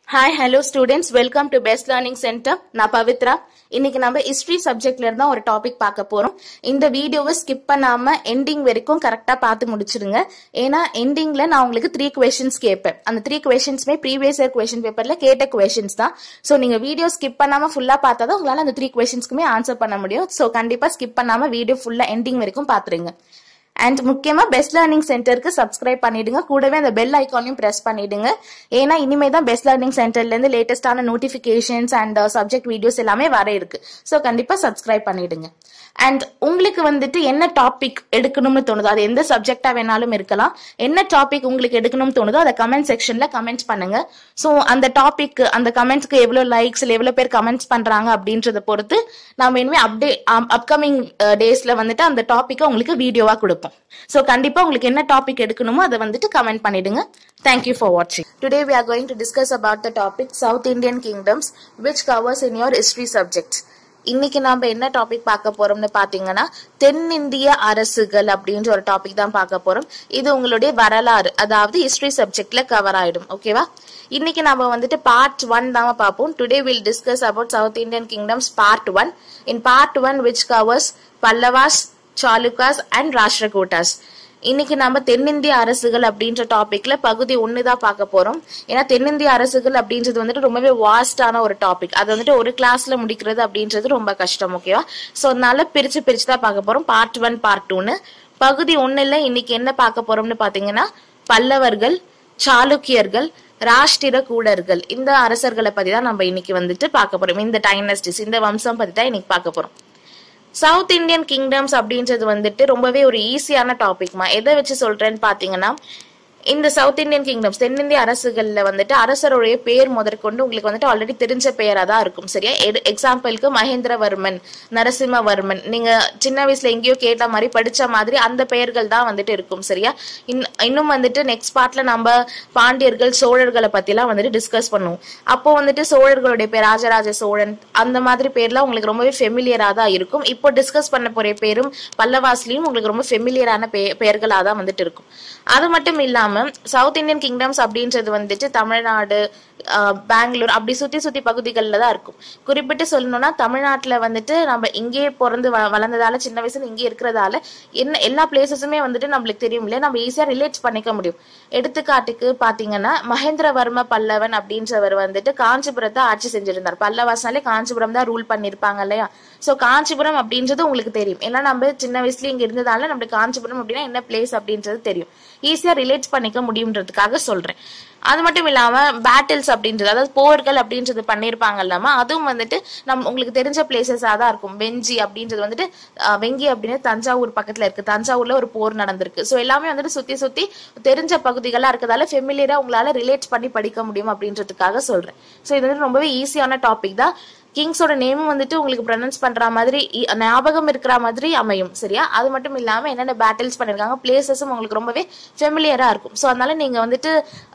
Hi, hello students. Welcome to Best Learning Center. நான் பவித்ரா. இன்னைக்கு நம்ம ஹிஸ்டரி சப்ஜெக்ட்ல இருந்தா ஒரு டாபிக் பார்க்க போறோம். இந்த வீடியோவை ஸ்கிப் பண்ணாம எண்டிங் வரைக்கும் கரெக்டா பார்த்து முடிச்சிருங்க. ஏன்னா எண்டிங்ல நான் உங்களுக்கு 3 questions கேட்பேன். அந்த 3 questionsமே ப்ரீவியஸ் இயர் क्वेश्चन பேப்பர்ல கேட்ட questions தான். சோ நீங்க வீடியோ ஸ்கிப் பண்ணாம ஃபுல்லா பார்த்தாதான் உங்களால அந்த 3 questionsக்குமே ஆன்சர் பண்ண முடியும். சோ கண்டிப்பா ஸ்கிப் பண்ணாம வீடியோ ஃபுல்லா எண்டிங் வரைக்கும் பாத்துருங்க. அண்ட் முக்கியமா பெஸ்ட் லேர்னிங் சென்டருக்கு சப்ஸ்கிரைப் பண்ணிடுங்க. கூடவே அந்த பெல் ஐக்கானையும் பிரஸ் பண்ணிடுங்க. ஏன்னா இனிமே தான் பெஸ்ட் லேர்னிங் சென்டர்ல இருந்து லேட்டஸ்டான நோட்டிபிகேஷன்ஸ் அண்ட் சப்ஜெக்ட் வீடியோஸ் எல்லாமே வர இருக்கு. ஸோ கண்டிப்பா சப்ஸ்கிரைப் பண்ணிடுங்க. அண்ட் உங்களுக்கு வந்துட்டு என்ன டாபிக் எடுக்கணும்னு தோணுதோ, அது எந்த சப்ஜெக்டா வேணாலும் இருக்கலாம். என்ன டாபிக் உங்களுக்கு எடுக்கணும்னு தோணுதோ அதை கமெண்ட் செக்ஷன்ல கமெண்ட் பண்ணுங்க. ஸோ அந்த டாபிக், அந்த கமெண்ட்ஸ்க்கு எவ்வளவு லைக்ஸ், எவ்வளவு பேர் கமெண்ட்ஸ் பண்றாங்க அப்படின்றத பொறுத்து நம்ம இனிமே அப்கமிங் டேஸ்ல வந்துட்டு அந்த டாபிக்கை உங்களுக்கு வீடியோவா கொடுப்போம். So கண்டிப்பா உங்களுக்கு என்ன டாபிக் எடுக்கணுமோ அதை வந்துட்டு கமெண்ட் பண்ணிடுங்க. Thank you for watching. Today we are going to discuss about the topic South Indian Kingdoms which covers in your history subject. இன்னைக்கு நாம என்ன டாபிக் பார்க்க போறோம்னு பாத்தீங்கன்னா தென்னிந்திய அரசுகள் அப்படின்ற ஒரு டாபிக் தான் பார்க்க போறோம். இது உங்களுடைய வரலாறு, அதாவது ஹிஸ்டரி சப்ஜெக்ட்ல கவர் ஆயிடும். ஓகேவா? இன்னைக்கு நாம வந்துட்டு பார்ட் 1 தான் பார்ப்போம். Today we'll discuss about South Indian Kingdoms part 1. In part 1 which covers Pallavas, Chalukyas and Rashtrakutas. இன்னைக்கு நம்ம தென்னிந்திய அரசுகள் அப்படின்ற டாபிக்ல பகுதி 1 தான் பார்க்க போறோம். ஏன்னா தென்னிந்திய அரசுகள் அப்படின்றது வந்துட்டு ரொம்பவே வாஸ்டான ஒரு டாபிக். அது வந்துட்டு ஒரு கிளாஸ்ல முடிக்கிறது அப்படின்றது ரொம்ப கஷ்டம். ஓகேவா? சோ அதனால பிரிச்சு தான் பார்க்க போறோம். பார்ட் 1 பார்ட் 2ன்னு. பகுதி 1ல இன்னைக்கு என்ன பார்க்க போறோம்னு பாத்தீங்கன்னா பல்லவர்கள், சாளுக்கியர்கள், ராஷ்டிரகூடர்கள், இந்த அரசர்களை பத்தி தான் நம்ம இன்னைக்கு வந்துட்டு பார்க்க போறோம். இந்த டைனஸ்டிஸ், இந்த வம்சம் பத்தி தான் இன்னைக்கு பார்க்க போறோம். சவுத் இந்தியன் கிங்டம்ஸ் அப்படின்றது வந்துட்டு ரொம்பவே ஒரு ஈஸியான டாபிக்மா. எதை வச்சு சொல்றேன்னு பாத்தீங்கன்னா, இந்த சவுத் இந்தியன் கிங்டம்ஸ், தென்னிந்திய அரசுகள்ல வந்துட்டு அரசருடைய பேர் முதற்கொண்டு உங்களுக்கு வந்துட்டு ஆல்ரெடி தெரிஞ்ச பெயரா தான் இருக்கும். சரியா? எக்ஸாம்பிளுக்கு மகேந்திரவர்மன், நரசிம்மவர்மன், நீங்க சின்ன வயசுல எங்கேயோ கேட்ட மாதிரி படிச்ச மாதிரி அந்த பெயர்கள் தான் வந்துட்டு இருக்கும். சரியா? இன்னும் வந்துட்டு நெக்ஸ்ட் பார்ட்ல நம்ம பாண்டியர்கள், சோழர்களை பத்தி எல்லாம் வந்துட்டு டிஸ்கஸ் பண்ணுவோம். அப்போ வந்துட்டு சோழர்களுடைய பேர் ராஜராஜ சோழன், அந்த மாதிரி பேர்லாம் உங்களுக்கு ரொம்பவே ஃபெமிலியரா தான் இருக்கும். இப்போ டிஸ்கஸ் பண்ண போற பேரும் பல்லவாஸ்லயும் உங்களுக்கு ரொம்ப ஃபெமிலியரான பெயர்களா தான் வந்துட்டு இருக்கும். அது மட்டும் இல்லாம சவுத் இந்தியன் கிங்டம்ஸ் அப்படின்றது வந்துட்டு தமிழ்நாடு, பெங்களூர் அப்படி சுத்தி பகுதிகளில் தான் இருக்கும். குறிப்பிட்டு சொல்லணும்னா தமிழ்நாட்டுல வந்துட்டு நம்ம இங்கேயே பிறந்து வளர்ந்ததால, சின்ன வயசுல இங்கே இருக்கிறதால என்ன எல்லா பிளேசஸுமே வந்துட்டு நம்மளுக்கு தெரியும் இல்லையா, நம்ம ஈஸியா ரிலேட் பண்ணிக்க முடியும். எடுத்துக்காட்டுக்கு பாத்தீங்கன்னா மகேந்திரவர்ம பல்லவன் அப்படின்றவர் வந்துட்டு காஞ்சிபுரத்தை ஆட்சி செஞ்சிருந்தார். பல்லவாஸ்னாலே காஞ்சிபுரம் தான் ரூல் பண்ணிருப்பாங்க இல்லையா. சோ காஞ்சிபுரம் அப்படின்றது உங்களுக்கு தெரியும். ஏன்னா நம்ம சின்ன வயசுல இங்க இருந்ததால நம்மளுக்கு காஞ்சிபுரம் அப்படின்னா என்ன பிளேஸ் அப்படின்றது தெரியும். ஈஸியா ரிலேட் பண்ணிக்க முடியும்ன்றதுக்காக சொல்றேன். அது மட்டும் இல்லாம பேட்டில்ஸ் அப்படின்றது, அதாவது போர்கள் அப்படின்றது பண்ணிருப்பாங்க இல்லாம, அதுவும் வந்துட்டு உங்களுக்கு தெரிஞ்ச பிளேசஸா தான் இருக்கும். வெஞ்சி அப்படின்றது வந்துட்டு, வெங்கி அப்படின்னு தஞ்சாவூர் பக்கத்துல இருக்கு. தஞ்சாவூர்ல ஒரு போர் நடந்திருக்கு. சோ எல்லாமே வந்துட்டு சுத்தி தெரிஞ்ச பகுதிகளா இருக்கிறதால ஃபெமிலியரா உங்களால ரிலேட் பண்ணி படிக்க முடியும் அப்படின்றதுக்காக சொல்றேன். சோ இது வந்து ரொம்பவே ஈஸியான டாபிக் தான். கிங்ஸோட நேமும் வந்துட்டு உங்களுக்கு ப்ரொனவுன்ஸ் பண்ற மாதிரி, ஞாபகம் இருக்கிற மாதிரி அமையும். சரியா? அது மட்டும் இல்லாம என்னென்ன பேட்டில்ஸ் பண்ணிருக்காங்க, பிளேசஸும் உங்களுக்கு ரொம்பவே ஃபெமிலியரா இருக்கும். சோ அதனால நீங்க வந்துட்டு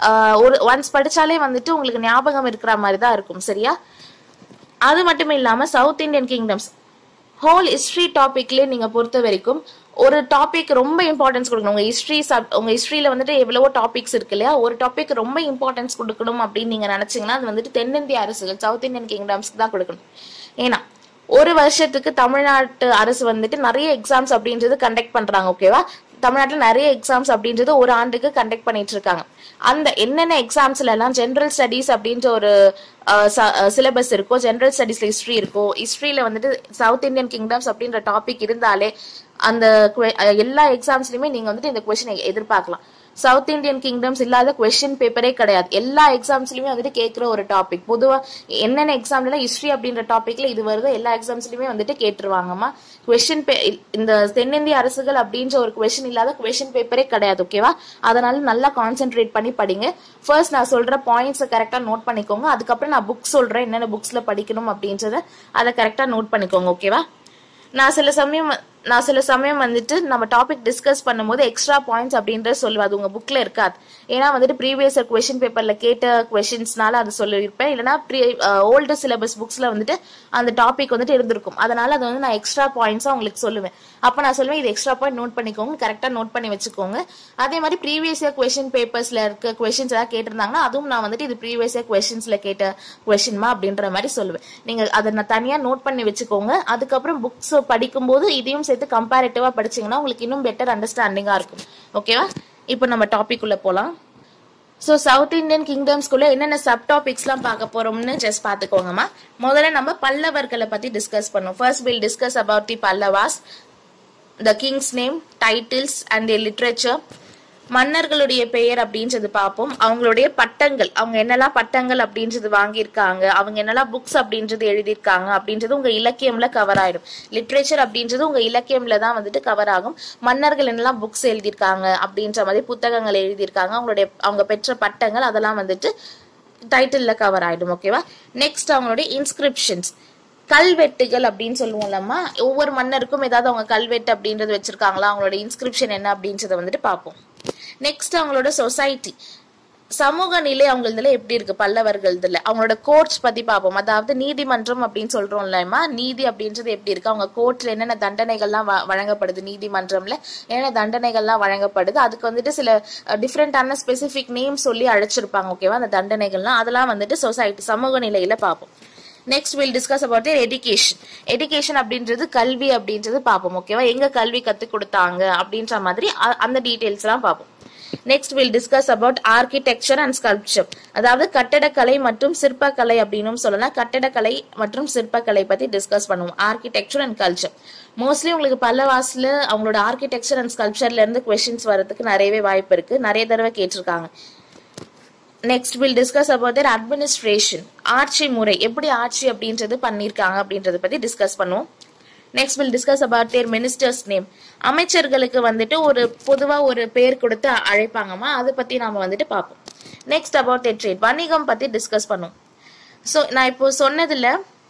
ஒன்ஸ் படிச்சாலே வந்துட்டு உங்களுக்கு ஞாபகம் இருக்கிற மாதிரி தான் இருக்கும். சரியா? அது மட்டும் இல்லாம south Indian kingdoms whole history டாபிக்லயே நீங்க பொறுத்த வரைக்கும் ஒரு டாபிக் ரொம்ப இம்பார்ட்டன்ஸ் கொடுக்கணும். உங்க ஹிஸ்டரியில வந்துட்டு எவ்வளவோ டாபிக்ஸ் இருக்கு இல்லையா, ஒரு டாபிக் ரொம்ப இம்பார்ட்டன்ஸ் கொடுக்கணும் அப்படின்னு நீங்க நினைச்சீங்கன்னா அது வந்துட்டு தென்னிந்திய அரசுகள், சவுத் இந்தியன் கிங்டம்ஸ்க்கு தான் கொடுக்கணும். ஏன்னா ஒரு வருஷத்துக்கு தமிழ்நாட்டு அரசு வந்துட்டு நிறைய எக்ஸாம்ஸ் அப்படின்றது கண்டக்ட் பண்றாங்க. ஓகேவா? தமிழ்நாட்டுல நிறைய எக்ஸாம்ஸ் அப்படின்றது ஒரு ஆண்டுக்கு கண்டக்ட் பண்ணிட்டு இருக்காங்க. அந்த என்னென்ன எக்ஸாம்ஸ்ல எல்லாம் ஜெனரல் ஸ்டடீஸ் அப்படின்ற ஒரு சிலபஸ் இருக்கும். ஜெனரல் ஸ்டடீஸ்ல ஹிஸ்டரி இருக்கும். ஹிஸ்டரியில வந்துட்டு சவுத் இந்தியன் கிங்டம்ஸ் அப்படின்ற டாபிக் இருந்தாலே அந்த எல்லா எக்ஸாம்ஸ்லயுமே நீங்க வந்துட்டு இந்த கொஸ்டின் எதிர்பார்க்கலாம். சவுத் இந்தியன் கிங்டம்ஸ் இல்லாத கொஸ்டின் பேப்பரே கிடையாது. எல்லா எக்ஸாம்ஸ்லயுமே வந்துட்டு கேட்கிற ஒரு டாபிக். பொதுவா என்னென்ன எக்ஸாம்ல ஹிஸ்டரி அப்படின்ற டாபிக்ல இது வருதோ எல்லா எக்ஸாம்ஸ்லயுமே வந்துட்டு கேட்டுருவாங்கம்மா. இந்த தென்னிந்திய அரசுகள் அப்படின்ற ஒரு கொஸ்டின் இல்லாத கொஸ்டின் பேப்பரே கிடையாது. ஓகேவா? அதனால நல்லா கான்சென்ட்ரேட் பண்ணி படிங்க. ஃபர்ஸ்ட் நான் சொல்ற பாயிண்ட்ஸ் கரெக்டா நோட் பண்ணிக்கோங்க. அதுக்கப்புறம் நான் புக் சொல்றேன், என்னென்ன புக்ஸ்ல படிக்கணும் அப்படின்றத அதை கரெக்டா நோட் பண்ணிக்கோங்க. ஓகேவா? நான் சில சமயம் நான் சில சமயம் வந்துட்டு நம்ம டாபிக் டிஸ்கஸ் பண்ணும்போது எக்ஸ்ட்ரா பாயிண்ட்ஸ் அப்படின்றத சொல்லுவேன். அது உங்க புக்ல இருக்காது. ஏன்னா வந்துட்டு ப்ரீவியஸ் கொஸ்டின் பேப்பர்ல கேட்ட கொஸ்டின்ஸ்னால அது சொல்லியிருப்பேன். இல்லைன்னா ஓல்டு சிலபஸ் புக்ஸ்ல வந்துட்டு அந்த டாபிக் வந்துட்டு இருந்திருக்கும். அதனால அது வந்து நான் எக்ஸ்ட்ரா பாயிண்ட்ஸா உங்களுக்கு சொல்லுவேன். அப்ப நான் சொல்லுவேன் இது எக்ஸ்ட்ரா பாயிண்ட் நோட் பண்ணிக்கோங்க, கரெக்டா நோட் பண்ணி வச்சுக்கோங்க. அதே மாதிரி ப்ரீவியஸ் இயர் கொஸ்டின் பேப்பர்ஸ்ல இருக்க கொஸ்டின்ஸ் ஏதாவது கேட்டிருந்தாங்கன்னா அதுவும் நான் வந்துட்டு இது ப்ரீவியஸ் இயர் கொஸ்டின்ஸ்ல கேட்ட கொஸ்டின்மா அப்படின்ற மாதிரி சொல்லுவேன். நீங்க அதை நான் தனியா நோட் பண்ணி வச்சுக்கோங்க. அதுக்கப்புறம் புக்ஸ் படிக்கும்போது இதையும் சேர்த்து கம்பேரிட்டிவா படிச்சீங்கன்னா உங்களுக்கு இன்னும் பெட்டர் அண்டர்ஸ்டாண்டிங்கா இருக்கும். ஓகேவா? இப்போ நம்ம டாபிக் உள்ள போலாம். ஸோ சவுத் இந்தியன் கிங்டம்ஸ்குள்ள என்னென்ன சப் டாபிக்ஸ்லாம் பார்க்க போறோம்னு ஜஸ்ட் பார்த்துக்கோங்கம்மா. முதல்ல நம்ம பல்லவர்களை பத்தி டிஸ்கஸ் பண்ணுவோம். First will discuss about the Pallavas, the king's name, titles and their literature. மன்னர்களுடைய பெயர் அப்படின்றது பார்ப்போம். அவங்களுடைய பட்டங்கள், அவங்க என்னெல்லாம் பட்டங்கள் அப்படின்றது வாங்கியிருக்காங்க, அவங்க என்னெல்லாம் புக்ஸ் அப்படின்றது எழுதியிருக்காங்க அப்படின்றது உங்க இலக்கியம்ல கவர் ஆயிடும். லிட்ரேச்சர் அப்படின்றது உங்க இலக்கியம்ல தான் வந்துட்டு கவர் ஆகும். மன்னர்கள் என்னெல்லாம் புக்ஸ் எழுதியிருக்காங்க அப்படின்ற மாதிரி புத்தகங்கள் எழுதியிருக்காங்க, அவங்க பெற்ற பட்டங்கள் அதெல்லாம் வந்துட்டு டைட்டில்ல கவர் ஆயிடும். ஓகேவா? நெக்ஸ்ட் அவங்களுடைய இன்ஸ்கிரிப்ஷன்ஸ், கல்வெட்டுகள் அப்படின்னு சொல்லுவோம்லம்மா. ஒவ்வொரு மன்னருக்கும் ஏதாவது அவங்க கல்வெட்டு அப்படின்றது வச்சிருக்காங்களா, அவங்களோட இன்ஸ்கிரிப்ஷன் என்ன அப்படின்றத வந்துட்டு பார்ப்போம். நெக்ஸ்ட் அவங்களோட சொசைட்டி, சமூக நிலை அவங்களதுல எப்படி இருக்கு பல்லவர்கள்ல. அவங்களோட கோர்ட்ஸ் பத்தி பார்ப்போம். அதாவது நீதிமன்றம் அப்படின்னு சொல்றோம்லமா, நீதி அப்படின்றது எப்படி இருக்கு, அவங்க கோர்ட்ல என்னென்ன தண்டனைகள்லாம் வழங்கப்படுது, நீதிமன்றம்ல என்னென்ன தண்டனைகள்லாம் வழங்கப்படுது, அதுக்கு வந்துட்டு சில டிஃப்ரெண்டான ஸ்பெசிபிக் நேம் சொல்லி அழைச்சிருப்பாங்க. ஓகேவா? அந்த தண்டனைகள்லாம் அதெல்லாம் வந்துட்டு சொசைட்டி சமூக நிலையில பார்ப்போம். Next will discuss about education. Education அப்படின்றது கல்வி அப்படின்றது பார்ப்போம். ஓகேவா? எங்க கல்வி கத்து கொடுத்தாங்க அப்படின்ற மாதிரி அந்த டீடைல்ஸ் எல்லாம் பார்ப்போம். Next will discuss about architecture and sculpture, அதாவது கட்டடக்கலை மற்றும் சிற்பக்கலை அப்படின்னு சொல்லலாம். கட்டடக்கலை மற்றும் சிற்பக்கலை பத்தி டிஸ்கஸ் பண்ணுவோம். ஆர்கிடெக்சர் அண்ட் கல்ச்சர் மோஸ்ட்லி உங்களுக்கு பல்லவாஸ்ல அவங்களோட ஆர்கிடெக்சர் அண்ட் ஸ்கல்ப்சர்ல இருந்து கொஸ்டின்ஸ் வரதுக்கு நிறையவே வாய்ப்பு இருக்கு, நிறைய தடவை கேட்டிருக்காங்க. Next will discuss about their administration, ஆட்சி முறை, எப்படி ஆட்சி அப்படின்றது பண்ணிருக்காங்க அப்படின்றத பத்தி டிஸ்கஸ் பண்ணுவோம். Next will discuss about their ministers name, அமைச்சர்களுக்கு வந்துட்டு ஒரு பொதுவா ஒரு பேர் கொடுத்து அழைப்பாங்கம்மா, அதை பத்தி நாம வந்துட்டு பார்ப்போம். நெக்ஸ்ட் அபவுட் தேர் ட்ரேட், வணிகம் பத்தி டிஸ்கஸ் பண்ணுவோம். ஸோ நான் இப்போ சொன்னதுல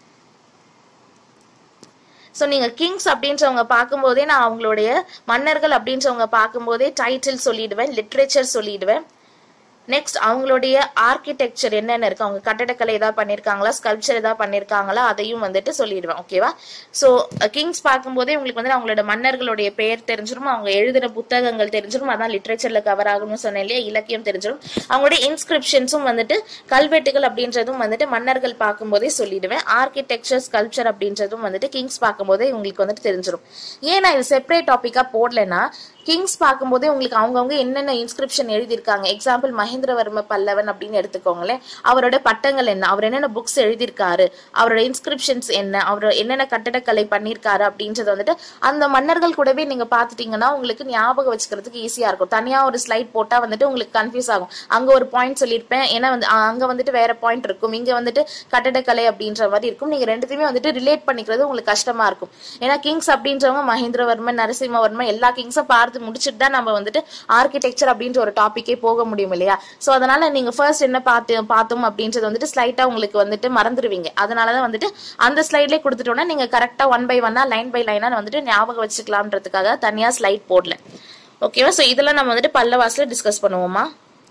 ஸோ நீங்க கிங்ஸ் அப்படின்றவங்க பார்க்கும்போதே நான் அவங்களுடைய மன்னர்கள் அப்படின்றவங்க பார்க்கும்போதே டைட்டில் சொல்லிடுவேன், லிட்ரேச்சர் சொல்லிடுவேன். நெக்ஸ்ட் அவங்களுடைய ஆர்கிடெக்சர் என்னென்ன இருக்கு, அவங்க கட்டடக்கலை ஏதாவது பண்ணிருக்காங்களா, ஸ்கல்ப்சர் ஏதாவது பண்ணிருக்காங்களா, அதையும் வந்துட்டு சொல்லிடுவேன். ஓகேவா? சோ கிங்ஸ் பார்க்கும்போதே உங்களுக்கு வந்து அவங்களோட மன்னர்களுடைய பெயர் தெரிஞ்சிடும், அவங்க எழுதுற புத்தகங்கள் தெரிஞ்சிடும், அதான் லிட்ரேச்சர்ல கவர் ஆகும்னு சொன்னேன் இல்லையா, இலக்கியம் தெரிஞ்சிடும். அவங்களுடைய இன்ஸ்கிரிப்ஷன்ஸும் வந்துட்டு கல்வெட்டுகள் அப்படின்றதும் வந்துட்டு மன்னர்கள் பார்க்கும்போதே சொல்லிடுவேன். ஆர்கிடெக்சர் ஸ்கல்ப்சர் அப்படின்றதும் வந்துட்டு கிங்ஸ் பார்க்கும்போதே உங்களுக்கு வந்துட்டு தெரிஞ்சிடும். ஏன் நான் இது செப்பரேட் டாபிக்கா போடலன்னா, கிங்ஸ் பார்க்கும்போதே உங்களுக்கு அவங்கவுங்க என்னென்ன இன்ஸ்கிரிப்ஷன் எழுதியிருக்காங்க, எக்ஸாம்பிள் மகேந்திரவர்ம பல்லவன் அப்படின்னு எடுத்துக்கோங்களேன், அவரோட பட்டங்கள் என்ன, அவர் என்னென்ன புக்ஸ் எழுதியிருக்காரு, அவரோட இன்ஸ்கிரிப்ஷன்ஸ் என்ன, அவர் என்னென்ன கட்டடக்கலை பண்ணியிருக்காரு அப்படின்றது வந்துட்டு அந்த மன்னர்கள் கூடவே நீங்க பாத்துட்டீங்கன்னா உங்களுக்கு ஞாபகம் வச்சுக்கிறதுக்கு ஈஸியா இருக்கும். தனியா ஒரு ஸ்லைட் போட்டா வந்துட்டு உங்களுக்கு கன்ஃபியூஸ் ஆகும். அங்க ஒரு பாயிண்ட் சொல்லியிருப்பேன், ஏன்னா வந்து அங்க வந்துட்டு வேற பாயிண்ட் இருக்கும், இங்க வந்துட்டு கட்டடக்கலை அப்படின்ற மாதிரி இருக்கும். நீங்க ரெண்டுத்தையுமே வந்துட்டு ரிலேட் பண்ணிக்கிறது உங்களுக்கு கஷ்டமா இருக்கும். ஏன்னா கிங்ஸ் அப்படின்றவங்க மகேந்திரவர்மன், நரசிம்மவர்மன் எல்லா கிங்ஸும் பார்த்து முடிச்சுட்டு தான் நம்ம வந்துட்டு ஆர்கிடெக்சர் அப்படின்ற ஒரு டாபிக்கே போக முடியும் இல்லையா. சோ அதனால நீங்க ஃபர்ஸ்ட் என்ன பார்த்தோம் அப்படின்றது வந்துட்டு ஸ்லைட்டா உங்களுக்கு வந்துட்டு மறந்துடுவீங்க. அதனாலதான் வந்துட்டு அந்த ஸ்லைட்லயே கொடுத்துட்டோம்னா நீங்க கரெக்டா 1 by 1 லைன் பை லைனா வந்துட்டு ஞாபகம் வச்சுக்கலாம்ன்றதுக்காக தனியா ஸ்லைட் போடல. ஓகேவா? சோ இதெல்லாம் நம்ம வந்துட்டு பல்லவாஸ்ல டிஸ்கஸ் பண்ணுவோமா.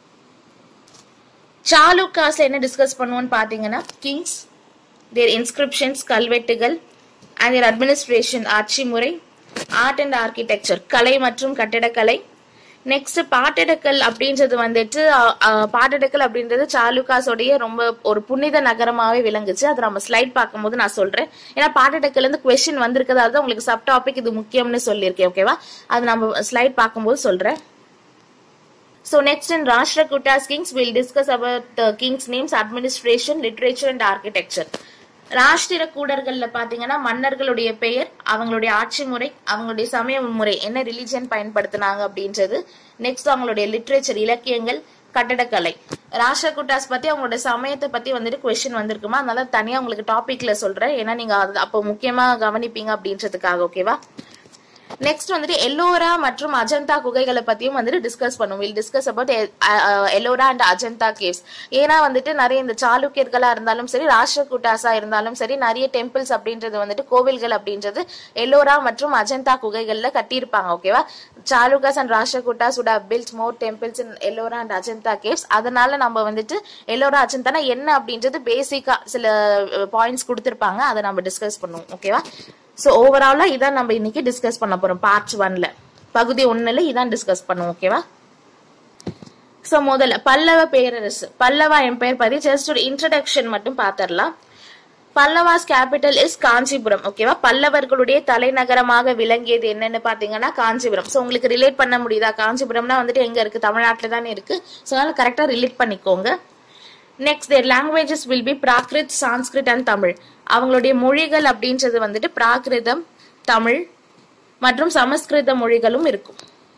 சாளுக்காஸ்ல என்ன டிஸ்கஸ் பண்ணுவோம்னு பாத்தீங்கன்னா, கிங்ஸ், தேர் இன்ஸ்கிரிப்ஷன்ஸ் கல்வெட்டுகள், அண்ட் தேர் அட்மினிஸ்ட்ரேஷன் ஆட்சி முறை, ஆர்ட் அண்ட் ஆர்கிடெக்சர் கலை மற்றும் கட்டிடக்கலை. நெக்ஸ்ட் பாட்டடக்கல் அப்படின்றது வந்துட்டு பாட்டடக்கல் அப்படின்றது சாளுக்காஸோடைய ரொம்ப ஒரு புனித நகரமாவே விளங்குச்சு. அது நம்ம ஸ்லைட் பார்க்கும்போது நான் சொல்றேன். ஏன்னா பாட்டடக்கல்ல இருந்து கொஸ்டின் வந்திருக்கிறதால தான் உங்களுக்கு சப் டாபிக் இது முக்கியம்னு சொல்லியிருக்கேன். ஓகேவா? அது நம்ம ஸ்லைட் பார்க்கும்போது சொல்றேன். So next in Rashtrakutas kings we'll discuss about the kings names, administration, literature and architecture. ராஷ்டிர கூடர்கள்ல பாத்தீங்கன்னா மன்னர்களுடைய பெயர், அவங்களுடைய ஆட்சி முறை, அவங்களுடைய சமய முறை, என்ன ரிலிஜியன் பயன்படுத்தினாங்க அப்படின்றது. நெக்ஸ்ட் அவங்களுடைய லிட்ரேச்சர் இலக்கியங்கள், கட்டடக்கலை. ராஷ்டிரகூட்டாஸ் பத்தி அவங்களோட சமயத்தை பத்தி வந்துட்டு கொஸ்டின் வந்திருக்குமா, அதனால தனியா உங்களுக்கு டாபிக்ல சொல்றேன். ஏன்னா நீங்க அப்போ முக்கியமா கவனிப்பீங்க அப்படின்றதுக்காக. ஓகேவா? நெக்ஸ்ட் வந்துட்டு எல்லோரா மற்றும் அஜந்தா குகைகளை பத்தியும் வந்துட்டு டிஸ்கஸ் பண்ணுவோம். Will discuss about Ellora and Ajanta caves. ஏன்னா வந்துட்டு நிறைய இந்த சாளுக்கியர்களா இருந்தாலும் சரி, ராஷ்டிரகூட்டாஸா இருந்தாலும் சரி, நிறைய டெம்பிள்ஸ் அப்படின்றது வந்துட்டு கோவில்கள் அப்படின்றது எல்லோரா மற்றும் அஜந்தா குகைகள்ல கட்டியிருப்பாங்க. ஓகேவா? Chalukyas and Rashtrakutas would have built more temples in Ellora and Ajanta caves. அதனால நம்ம வந்துட்டு எல்லோரா அஜந்தானா என்ன அப்படின்றது பேசிக்கா சில பாயிண்ட்ஸ் கொடுத்திருப்பாங்க, அதை நம்ம டிஸ்கஸ் பண்ணுவோம். ஓகேவா? சோ ஓவராலா இதான் நம்ம இன்னைக்கு டிஸ்கஸ் பண்ண போறோம். பார்ட் 1ல பகுதி 1ல இதான் டிஸ்கஸ் பண்ணுவோம். ஓகேவா? சோ முதல்ல பல்லவ பேரரசு, பல்லவா எம்பையர் பத்தி ஜஸ்ட் ஒரு இன்ட்ரோடக்ஷன் மட்டும் பாத்திரலாம். Pallavas capital is Kanchipuram. ஓகேவா? பல்லவர்களுடைய தலைநகரமாக விளங்கியது என்னன்னு பாத்தீங்கன்னா காஞ்சிபுரம். சோ உங்களுக்கு ரிலேட் பண்ண முடியுதா? காஞ்சிபுரம்னா வந்துட்டு எங்க இருக்கு? தமிழ்நாட்டுல தானே இருக்கு. சோ அதனால கரெக்டா ரிலேட் பண்ணிக்கோங்க. Next their languages will be Prakrit, Sanskrit and Tamil. அவங்களுடைய மொழிகள் அப்படின்றது வந்துட்டு பிராகிருதம், தமிழ் மற்றும் சமஸ்கிருத மொழிகளும் இருக்கும்.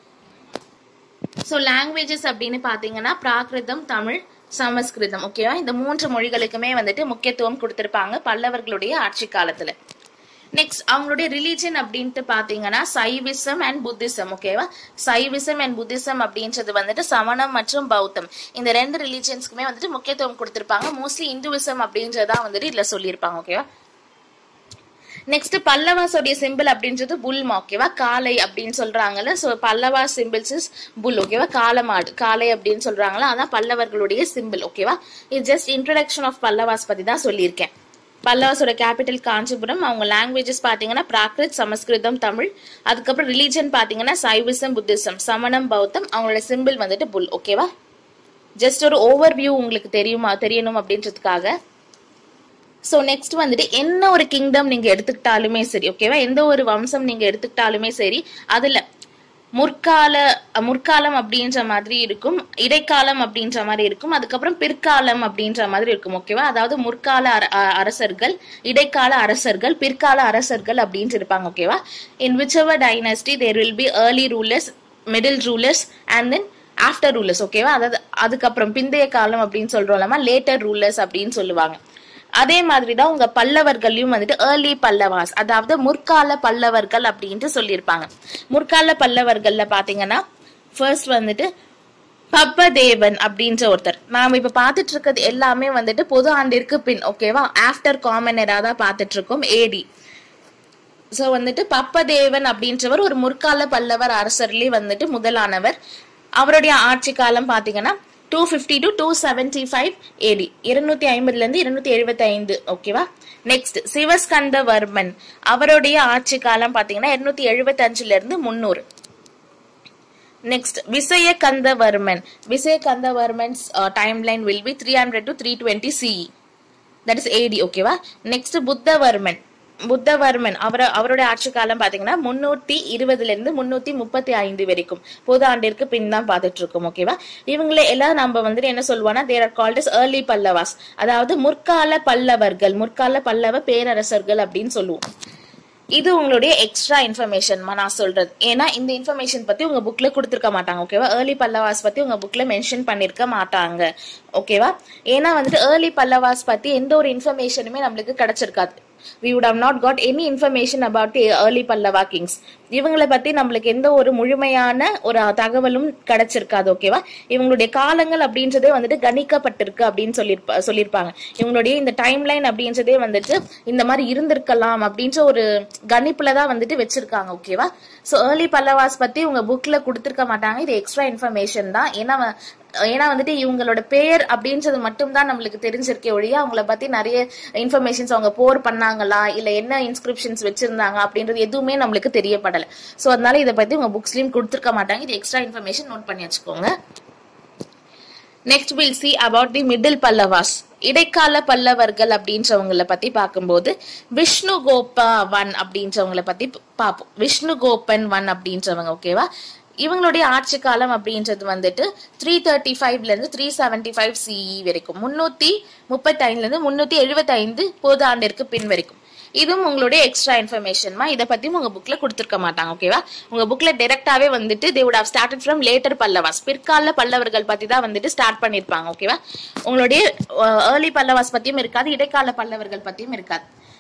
சோ லாங்குவேஜஸ் அப்படின்னு பாத்தீங்கன்னா பிராகிருதம், தமிழ், சமஸ்கிருதம். ஓகேவா? இந்த 3 மொழிகளுக்குமே வந்துட்டு முக்கியத்துவம் கொடுத்திருப்பாங்க பல்லவர்களுடைய ஆட்சி காலத்துல. நெக்ஸ்ட் அவங்களுடைய ரிலீஜன் அப்படின்ட்டு பாத்தீங்கன்னா சைவிசம் அண்ட் புத்திசம். ஓகேவா? சைவிசம் அண்ட் புத்திசம் அப்படின்றது வந்துட்டு சமணம் மற்றும் பௌத்தம், இந்த 2 ரிலீஜன்ஸ்க்குமே வந்துட்டு முக்கியத்துவம் கொடுத்திருப்பாங்க. மோஸ்ட்லி இந்துவிசம் அப்படின்றதா வந்துட்டு இதுல சொல்லியிருப்பாங்க. ஓகேவா? நெக்ஸ்ட் பல்லவாஸோடைய சிம்பிள் அப்படின்றது புல்மா. ஓகேவா? காளை அப்படின்னு சொல்றாங்கல்ல. So Pallava symbols is bull. ஓகேவா? காளமாடு, காளை அப்படின்னு சொல்றாங்களா, அதான் பல்லவர்களுடைய சிம்பிள். ஓகேவா? இது ஜஸ்ட் இன்ட்ரோடக்ஷன் ஆஃப் பல்லவாஸ் பத்தி தான் சொல்லியிருக்கேன். பல்லவாஸோட கேபிட்டல் காஞ்சிபுரம். அவங்க லாங்குவேஜஸ் பாத்தீங்கன்னா பிராகிருத், சமஸ்கிருதம், தமிழ். அதுக்கப்புறம் ரிலீஜன் பாத்தீங்கன்னா சைவிசம், புத்திசம், சமணம், பௌத்தம். அவங்களோட சிம்பிள் வந்துட்டு புல். ஓகேவா? ஜஸ்ட் ஒரு ஓவர் வியூ உங்களுக்கு தெரியணும் அப்படின்றதுக்காக. சோ நெக்ஸ்ட் வந்துட்டு என்ன ஒரு கிங்டம் நீங்க எடுத்துக்கிட்டாலுமே சரி, ஓகேவா, எந்த ஒரு வம்சம் நீங்க எடுத்துக்கிட்டாலுமே சரி, அதுல முற்காலம் அப்படின்ற மாதிரி இருக்கும், இடைக்காலம் அப்படின்ற மாதிரி இருக்கும், அதுக்கப்புறம் பிற்காலம் அப்படின்ற மாதிரி இருக்கும். ஓகேவா? அதாவது முற்கால அரசர்கள், இடைக்கால அரசர்கள், பிற்கால அரசர்கள் அப்படின்னு இருப்பாங்க. ஓகேவா? இன் whichever dynasty there will be early rulers, middle rulers and then after rulers. ஓகேவா? அதாவது அதுக்கப்புறம் பிந்தைய காலம் அப்படின்னு சொல்றோம்லமா, லேட்டர் ரூலர்ஸ் அப்படின்னு சொல்லுவாங்க. அதே மாதிரிதான் உங்க பல்லவர்களையும் வந்துட்டு ஏர்லி பல்லவாஸ், அதாவது முற்கால பல்லவர்கள் அப்படின்ட்டு சொல்லியிருப்பாங்க. முற்கால பல்லவர்கள்ல பாத்தீங்கன்னா ஃபர்ஸ்ட் வந்துட்டு பப்பதேவன் அப்படின்ற ஒருத்தர். நாம இப்ப பாத்துட்டு இருக்கிறது எல்லாமே வந்துட்டு பொது ஆண்டிற்கு பின். ஓகேவா? ஆஃப்டர் காமன் எரா தான் பாத்துட்டு இருக்கோம், ஏடி. சோ வந்துட்டு பப்பதேவன் அப்படின்றவர் ஒரு முற்கால பல்லவர் அரசர்லயே வந்துட்டு முதலானவர். அவருடைய ஆட்சி காலம் பாத்தீங்கன்னா 250 to 275 AD, 250 இருந்து 275. ஓகேவா? நெக்ஸ்ட் சிவஸ்கந்தவர்மன், அவருடைய ஆட்சி காலம் பாத்தீங்கன்னா 275 இருந்து 300. Next Vijayaskandavarman, Vijayaskandavarman's timeline will be 300 to 320 CE, that is AD. ஓகேவா? நெக்ஸ்ட் புத்தவர்மன், அவருடைய ஆட்சி காலம் பாத்தீங்கன்னா 320 இருந்து 335 வரைக்கும், பொது ஆண்டிற்கு பின் தான் பாத்துட்டு இருக்கோம். ஓகேவா? இவங்களே எல்லாம் நம்ம வந்துட்டு என்ன சொல்லுவானா, they are called as early Pallavas, அதாவது முற்கால பல்லவர்கள், முற்கால பல்லவ பேரரசர்கள் அப்படின்னு சொல்லுவோம். இது உங்களுடைய எக்ஸ்ட்ரா இன்ஃபர்மேஷன் நான் சொல்றது. ஏன்னா இந்த இன்ஃபர்மேஷன் பத்தி உங்க புக்ல கொடுத்திருக்க மாட்டாங்க. ஓகேவா? ஏர்லி பல்லவாஸ் பத்தி உங்க புக்ல மென்ஷன் பண்ணிருக்க மாட்டாங்க. ஓகேவா? ஏன்னா வந்துட்டு ஏர்லி பல்லவாஸ் பத்தி எந்த ஒரு இன்ஃபர்மேஷனுமே நம்மளுக்கு கிடைச்சிருக்காது. We would have not got any information about the early Pallava kings. இவங்களை பத்தி நம்மளுக்கு எந்த ஒரு முழுமையான ஒரு தகவலும் கிடைச்சிருக்காது. ஓகேவா? இவங்களுடைய காலங்கள் அப்படின்றதே வந்துட்டு கணிக்கப்பட்டிருக்கு அப்படின்னு சொல்லியிருப்பாங்க. இவங்களுடைய இந்த டைம்லைன் அப்படின்றதே வந்துட்டு இந்த மாதிரி இருந்திருக்கலாம் அப்படின்ற ஒரு கணிப்புலதான் வந்துட்டு வச்சிருக்காங்க. ஓகேவா? சோ ஏர்லி பல்லவாஸ் பத்தி உங்க புக்ல கொடுத்திருக்க மாட்டாங்க. இது எக்ஸ்ட்ரா இன்ஃபர்மேஷன் தான். ஏன்னா வந்துட்டு இவங்களோட பேர் அப்படின்றது மட்டும் தான் நம்மளுக்கு தெரிஞ்சிருக்கே ஒழிய அவங்கள பத்தி நிறைய இன்ஃபர்மேஷன்ஸ், அவங்க போர் பண்ணாங்களா இல்ல என்ன இன்ஸ்கிரிப்ஷன்ஸ் வச்சிருந்தாங்க அப்படின்றது எதுவுமே நம்மளுக்கு தெரியப்படல. சோ அதனால இதை பத்தி உங்க புக்ஸ்லயும் கொடுத்திருக்க மாட்டாங்க. இது எக்ஸ்ட்ரா இன்ஃபர்மேஷன் நோட் பண்ணி வச்சுக்கோங்க. நெக்ஸ்ட் we'll see about the middle Pallavas, இடைக்கால பல்லவர்கள் அப்படின்றவங்களை பத்தி பார்க்கும்போது விஷ்ணுகோபா 1 அப்படின்றவங்களை பத்தி பார்ப்போம். விஷ்ணுகோபன் 1 அப்படின்றவங்க. ஓகேவா? இவங்களுடைய ஆட்சி காலம் அப்படின்றது வந்துட்டு 335 இருந்து 375 CE வரைக்கும், 335 இருந்து 375 பொது ஆண்டிற்கு பின் வரைக்கும். இதுவும் உங்களுடைய எக்ஸ்ட்ரா இன்ஃபர்மேஷன். இதை பத்தி உங்க புக்ல கொடுத்திருக்க மாட்டாங்க. ஓகேவா? உங்க புக்ல டைரக்டாவே வந்துட்டு they would have started from later Pallavas, பிற்கால பல்லவர்கள் பத்தி தான் வந்துட்டு ஸ்டார்ட் பண்ணிருப்பாங்க. ஓகேவா? உங்களுடைய ஏர்லி பல்லவாஸ் பத்தியும் இருக்காது, இடைக்கால பல்லவர்கள் பத்தியும் இருக்காது.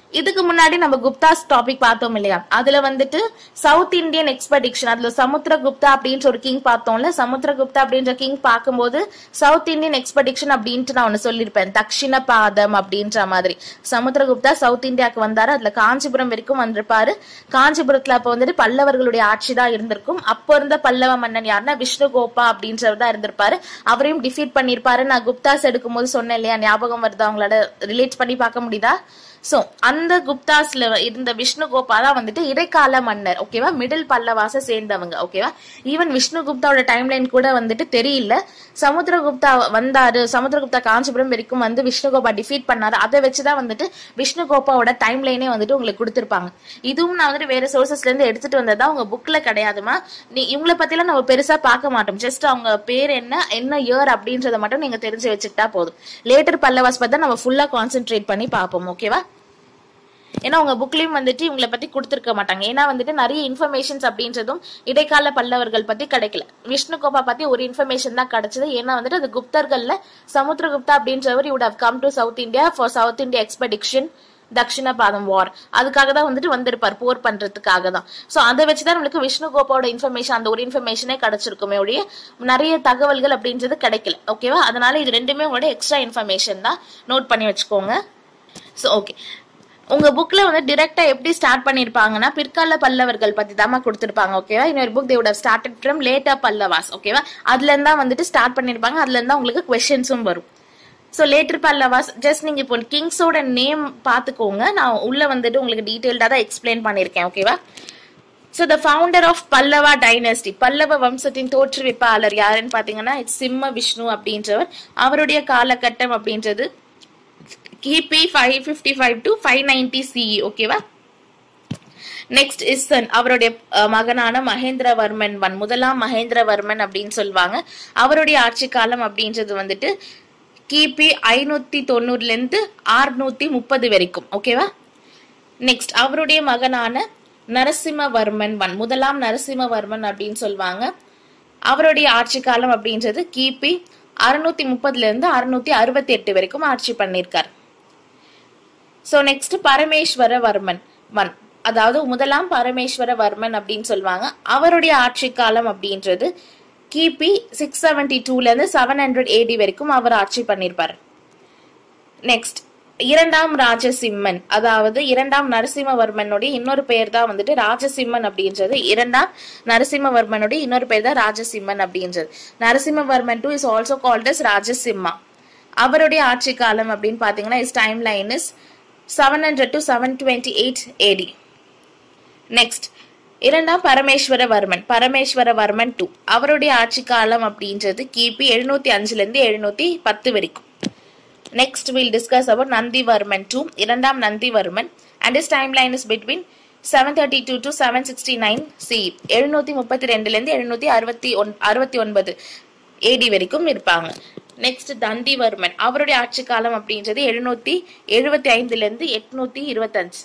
இதுக்கு முன்னாடி நம்ம குப்தாஸ் டாபிக் பார்த்தோம் இல்லையா, அதுல வந்துட்டு சவுத் இந்தியன் எக்ஸ்பெடிஷன், அதுல சமுத்திரகுப்தா அப்படின்ற ஒரு கிங் பார்த்தோம்ல. சமுத்திரகுப்தா அப்படின்ற கிங் பார்க்கும்போது சவுத் இந்தியன் எக்ஸ்பெடிஷன் அப்படின்ட்டு நான் ஒன்னு சொல்லியிருப்பேன், தக்ஷிண பாதம் அப்படின்ற மாதிரி. சமுத்திரகுப்தா சவுத் இந்தியாவுக்கு வந்தாரு, அதுல காஞ்சிபுரம் வரைக்கும் வந்திருப்பாரு. காஞ்சிபுரத்துல அப்ப வந்துட்டு பல்லவர்களுடைய ஆட்சி தான் இருந்திருக்கும். அப்போ இருந்த பல்லவ மன்னன் யாருன்னா விஷ்ணுகோபா அப்படின்றவர் தான் இருந்திருப்பாரு. அவரையும் டிஃபீட் பண்ணிருப்பாரு. நான் குப்தாஸ் எடுக்கும் போது சொன்னேன் இல்லையா, ஞாபகம் வருது, அவங்களோட ரிலேட் பண்ணி பார்க்க முடியுதா? சோ அந்த குப்தாஸ்ல இருந்த விஷ்ணுகோபா தான் வந்துட்டு இடைக்கால மன்னர். ஓகேவா, மிடில் பல்லவாச சேர்ந்தவங்க. ஓகேவா, ஈவன் விஷ்ணுகுப்தாவோட டைம்லைன் கூட வந்துட்டு தெரியல. சமுத்திரகுப்தா வந்தாரு, சமுத்திரகுப்தா காஞ்சிபுரம் வரைக்கும் வந்து விஷ்ணுகோபா டிஃபீட் பண்ணாரு. அதை வச்சுதான் வந்துட்டு விஷ்ணுகோபாவோட டைம்லைனே வந்துட்டு உங்களுக்கு கொடுத்திருப்பாங்க. இதுவும் நான் வந்துட்டு வேற சோர்சஸ்ல இருந்து எடுத்துட்டு வந்ததா, உங்க புக்ல கிடையாதுமா. இவங்களை பத்தி எல்லாம் நம்ம பெருசா பார்க்க மாட்டோம். ஜஸ்ட் அவங்க பேர் என்ன இயர் அப்படின்றத மட்டும் நீங்க தெரிஞ்சு வச்சுக்கிட்டா போதும். லேட்டர் பல்லவாஸ் பத்தி நம்ம ஃபுல்லா கான்சென்ட்ரேட் பண்ணி பார்ப்போம். ஓகேவா, ஏன்னா உங்க புக்லயும் வந்துட்டு இவங்களை பத்தி கொடுத்திருக்க மாட்டாங்க. ஏன்னா வந்துட்டு நிறைய இன்ஃபர்மேஷன்ஸ் அப்படின்றதும் இடைக்கால பல்லவர்கள் பத்தி கிடைக்கல. விஷ்ணுகோபா பத்தி ஒரு இன்ஃபர்மேஷன் தான் கிடைச்சது. ஏன்னா வந்துட்டு அது குப்தர்கள்ல சமுத்திரகுப்தா அப்படின்றவர் would have come to south India for south India expedition தக்ஷிண பாதம் வார். அதுக்காக தான் வந்துட்டு வந்திருப்பார், போர் பண்றதுக்காக தான். சோ அதை வச்சுதான் நம்மளுக்கு விஷ்ணுகோபாவோட இன்ஃபர்மேஷன், அந்த ஒரு இன்ஃபர்மேஷனே கிடைச்சிருக்குமே ஒழிய நிறைய தகவல்கள் அப்படின்றது கிடைக்கல. ஓகேவா, அதனால இது ரெண்டுமே உங்களோட எக்ஸ்ட்ரா இன்ஃபர்மேஷன் தான், நோட் பண்ணி வச்சுக்கோங்க. சோ ஓகே, உங்க புக்ல வந்து டிரெக்டா எப்படி ஸ்டார்ட் பண்ணிருப்பாங்கன்னா பிற்கால பல்லவர்கள் பத்தி தான் கொடுத்திருப்பாங்க. ஓகேவா, இன்னொரு book they would have started from later Pallavas. ஓகேவா, அதுல இருந்தா வந்துட்டு ஸ்டார்ட் பண்ணிருப்பாங்க. அதுல இருந்தா உங்களுக்கு கொஸ்டின்ஸும் வரும். சோ லேட்டர் பல்லவாஸ் ஜஸ்ட் நீங்க இப்போ கிங்ஸோட நேம் பாத்துக்கோங்க. நான் உள்ள வந்துட்டு உங்களுக்கு டீடைல்டா தான் எக்ஸ்பிளைன் பண்ணிருக்கேன். ஓகேவா, so the founder of Pallava dynasty, பல்லவ வம்சத்தின் தோற்றுவிப்பாளர் யாருன்னு பாத்தீங்கன்னா சிம்ம விஷ்ணு அப்படின்றவர். அவருடைய காலகட்டம் அப்படின்றது கிபி 555 to 590 CE. ஓகேவா, நெக்ஸ்ட் இஸ் சன், அவருடைய மகனான மகேந்திரவர்மன் முதலாம் மகேந்திரவர்மன் அப்படின்னு சொல்லுவாங்க. அவருடைய ஆட்சி காலம் அப்படின்றது வந்துட்டு கிபி 590 இருந்து 630 வரைக்கும். ஓகேவா, நெக்ஸ்ட் அவருடைய மகனான நரசிம்மவர்மன் முதலாம் நரசிம்மவர்மன் அப்படின்னு சொல்லுவாங்க. அவருடைய ஆட்சி காலம் அப்படின்றது கிபி 630 இருந்து 668 வரைக்கும் ஆட்சி பண்ணிருக்கார். சோ நெக்ஸ்ட் பரமேஸ்வரவர்மன் அதாவது முதலாம் பரமேஸ்வரவர்மன் அப்படின்னு சொல்லுவாங்க. அவருடைய ஆட்சி காலம் அப்படின்றது கிபி 672 இருந்து 700 AD வரைக்கும் அவர் ஆட்சி பண்ணிருப்பார். நெக்ஸ்ட் இரண்டாம் ராஜசிம்மன், அதாவது இரண்டாம் நரசிம்மவர்மனுடைய இன்னொரு பெயர் தான் வந்துட்டு ராஜசிம்மன் அப்படின்றது. இரண்டாம் நரசிம்மவர்மனுடைய இன்னொரு பெயர் தான் ராஜசிம்மன் அப்படின்றது. Narasimhavarman 2 is also called as Rajasimha. அவருடைய ஆட்சி காலம் அப்படின்னு பாத்தீங்கன்னா is timeline is 700 to 728 AD. Next இரண்டாம் பரமேஸ்வரவர்மன் 2, அவருடைய ஆட்சி காலம் அப்படின்றது கிபி 705 இருந்து 710 வரைக்கும். Next we'll discuss about Nandivarman 2, இரண்டாம் Nandivarman, and his timeline is between 732 to 769 CE. 732 இருந்து 769 AD வரைக்கும் இருப்பாங்க. நெக்ஸ்ட் தந்திவர்மன், அவருடைய ஆட்சி காலம் அப்படின்றது 775 இருந்து 825.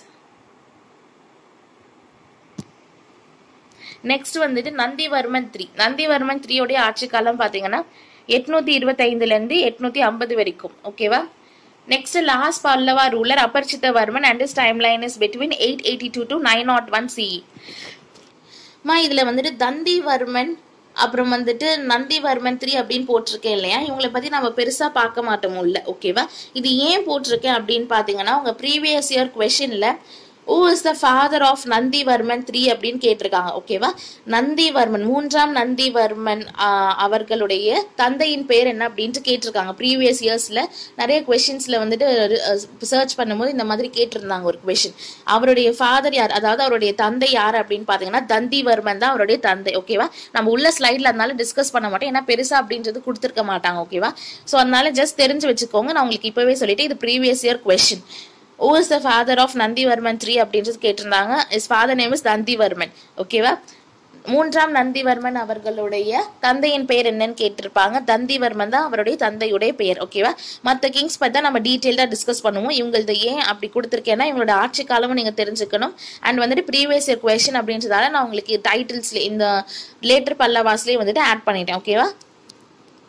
நெக்ஸ்ட் வந்துட்டு நந்திவர்மன் 3 உடைய ஆட்சி காலம் பாத்தீங்கன்னா 825 இருந்து 850 வரைக்கும். ஓகேவா, next last Pallava ruler Aparajitavarman and his timeline is between 882 to 901 CE. இதுல வந்துட்டு தந்திவர்மன் அப்புறம் வந்துட்டு நந்திவர்மன் 3 அப்படின்னு போட்டிருக்கேன் இல்லையா, இவங்களை பத்தி நம்ம பெருசா பார்க்க மாட்டோம் உள்ள. ஓகேவா, இது ஏன் போட்டிருக்கேன் அப்படின்னு பாத்தீங்கன்னா உங்க ப்ரீவியஸ் இயர் கொஸ்டின்ல who is the father of Nandivarman 3 அப்படின்னு கேட்டிருக்காங்க. ஓகேவா, நந்திவர்மன் மூன்றாம் நந்திவர்மன் அவர்களுடைய தந்தையின் பேர் என்ன அப்படின்ட்டு கேட்டிருக்காங்க. ப்ரீவியஸ் இயர்ஸ்ல நிறைய கொஸ்டின்ஸ்ல வந்துட்டு சர்ச் பண்ணும்போது இந்த மாதிரி கேட்டிருந்தாங்க ஒரு கொஸ்டின். அவருடைய ஃபாதர் யார், அதாவது அவருடைய தந்தை யார் அப்படின்னு பாத்தீங்கன்னா தந்திவர்மன் தான் அவருடைய தந்தை. ஓகேவா, நம்ம உள்ள ஸ்லைட்ல அதனால டிஸ்கஸ் பண்ண மாட்டோம், ஏன்னா பெருசா அப்படின்றது கொடுத்திருக்க மாட்டாங்க. ஓகேவா, சோ அதனால ஜஸ்ட் தெரிஞ்சு வச்சுக்கோங்க. நான் உங்களுக்கு இப்பவே சொல்லிட்டு இது previous year question. Who is the father of Nandivarman 3 அப்படின்றது கேட்டிருந்தாங்க. his father name is Nandivarman. ஓகேவா, மூன்றாம் நந்திவர்மன் அவர்களுடைய தந்தையின் பெயர் என்னன்னு கேட்டிருப்பாங்க. தந்திவர்மன் தான் அவருடைய தந்தையுடைய பெயர். ஓகேவா, மற்ற கிங்ஸ் பத்தி தான் நம்ம டீட்டெயில்டா டிஸ்கஸ் பண்ணுவோம். இவங்களது ஏன் அப்படி கொடுத்துருக்கேன்னா இவங்களோட ஆட்சி காலமும் நீங்க தெரிஞ்சுக்கணும். அண்ட் வந்துட்டு ப்ரீவியஸ் இயர் கொஸ்டின் அப்படின்றதால நான் உங்களுக்கு டைட்டில்ஸ்ல இந்த லேட்டர் பல்லவாஸ்லயே வந்துட்டு ஆட் பண்ணிட்டேன். ஓகேவா,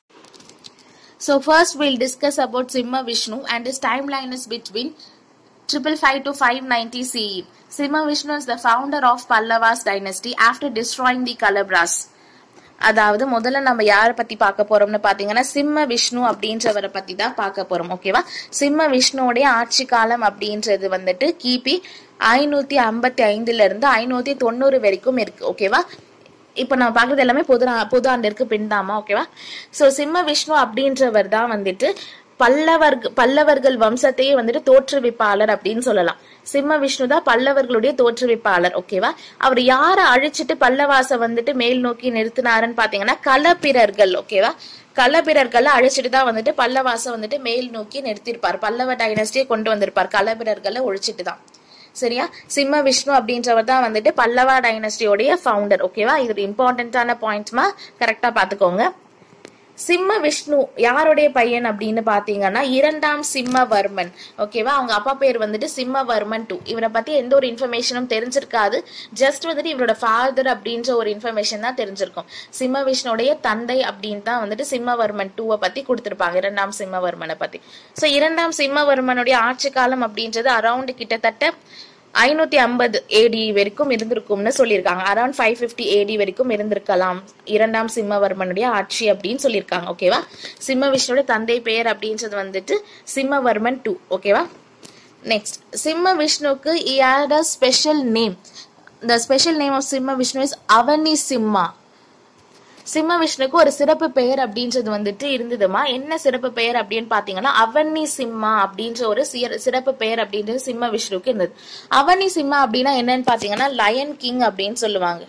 so first we'll discuss about Simma Vishnu and his timeline is between 555 to 590 CE. Simha Vishnu is the founder of Pallavas dynasty after destroying the Kalabras. அதாவது முதல்ல நம்ம யாரை பத்தி பார்க்க போறோம்னு பாத்தீங்கன்னா சிம்ம விஷ்ணு அப்படின்றவரை பத்தி தான் பார்க்க போறோம். ஓகேவா? சிம்ம விஷ்ணுவோடைய ஆட்சி காலம் அப்படின்றது வந்துட்டு கிபி 555 இருந்து 590 வரைக்கும் இருக்கு. ஓகேவா? இப்ப நம்ம பாக்குறது எல்லாமே பொது ஆண்டிற்கு பின்தாமா. ஓகேவா? சோ சிம்ம விஷ்ணு அப்படின்றவர் தான் வந்துட்டு பல்லவர்கள் வம்சத்தையே வந்துட்டு தோற்றுவிப்பாளர் அப்படின்னு சொல்லலாம். சிம்ம விஷ்ணு தான் பல்லவர்களுடைய தோற்றுவிப்பாளர். ஓகேவா? அவர் யாரை அழிச்சிட்டு பல்லவாச வந்துட்டு மேல் நோக்கி நிறுத்தினாருன்னு பாத்தீங்கன்னா களப்பிரர்கள். ஓகேவா? களப்பிரர்களை அழிச்சிட்டு தான் வந்துட்டு பல்லவாச வந்துட்டு மேல் நோக்கி நிறுத்திருப்பார். பல்லவ டைனஸ்டியை கொண்டு வந்திருப்பார் களப்பிரர்களை ஒழிச்சிட்டு தான். சரியா? சிம்ம விஷ்ணு அப்படின்றவர் தான் வந்துட்டு பல்லவா டைனஸ்டியோடைய ஃபவுண்டர். ஓகேவா? இது இம்பார்ட்டன்டான பாயிண்ட்ஸ்மா, கரெக்டா பாத்துக்கோங்க. சிம்ம விஷ்ணு யாருடைய பையன் அப்படின்னு பாத்தீங்கன்னா இரண்டாம் சிம்மவர்மன். ஓகேவா? அவங்க அப்பா பேர் வந்துட்டு சிம்மவர்மன் 2. இவரை பத்தி எந்த ஒரு இன்ஃபர்மேஷனும் தெரிஞ்சிருக்காது. ஜஸ்ட் வந்துட்டு இவரோட ஃபாதர் அப்படின்ற ஒரு இன்ஃபர்மேஷன் தான் தெரிஞ்சிருக்கும். சிம்ம விஷ்ணுடைய தந்தை அப்படின்னு தான் வந்துட்டு சிம்மவர்மன் 2 பத்தி கொடுத்திருப்பாங்க, இரண்டாம் சிம்மவர்மனை பத்தி. சோ இரண்டாம் சிம்மவர்மனுடைய ஆட்சி காலம் அப்படின்றது அரௌண்ட் கிட்டத்தட்ட 550 AD வரைக்கும் இருந்திருக்கும்னு சொல்லியிருக்காங்க. அரௌண்ட் 550 AD வரைக்கும் இருந்திருக்கலாம் இரண்டாம் சிம்மவர்மனுடைய ஆட்சி அப்படின்னு சொல்லியிருக்காங்க. ஓகேவா? சிம்ம விஷ்ணுடைய தந்தை பெயர் அப்படின்றது வந்துட்டு சிம்மவர்மன் 2. ஓகேவா? நெக்ஸ்ட், சிம்ம விஷ்ணுக்கு he had a special name. The special name of சிம்ம விஷ்ணு is அவனி சிம்மா. சிம்ம விஷ்ணுக்கு ஒரு சிறப்பு பெயர் அப்படின்றது வந்துட்டு இருந்ததுமா. என்ன சிறப்பு பெயர் அப்படின்னு பாத்தீங்கன்னா அவனி சிம்மா அப்படின்ற ஒரு சிறப்பு பெயர் அப்படின்றது சிம்ம விஷ்ணுக்கு இருந்தது. அவனி சிம்மா அப்படின்னா என்னன்னு பாத்தீங்கன்னா லயன் கிங் அப்படின்னு சொல்லுவாங்க.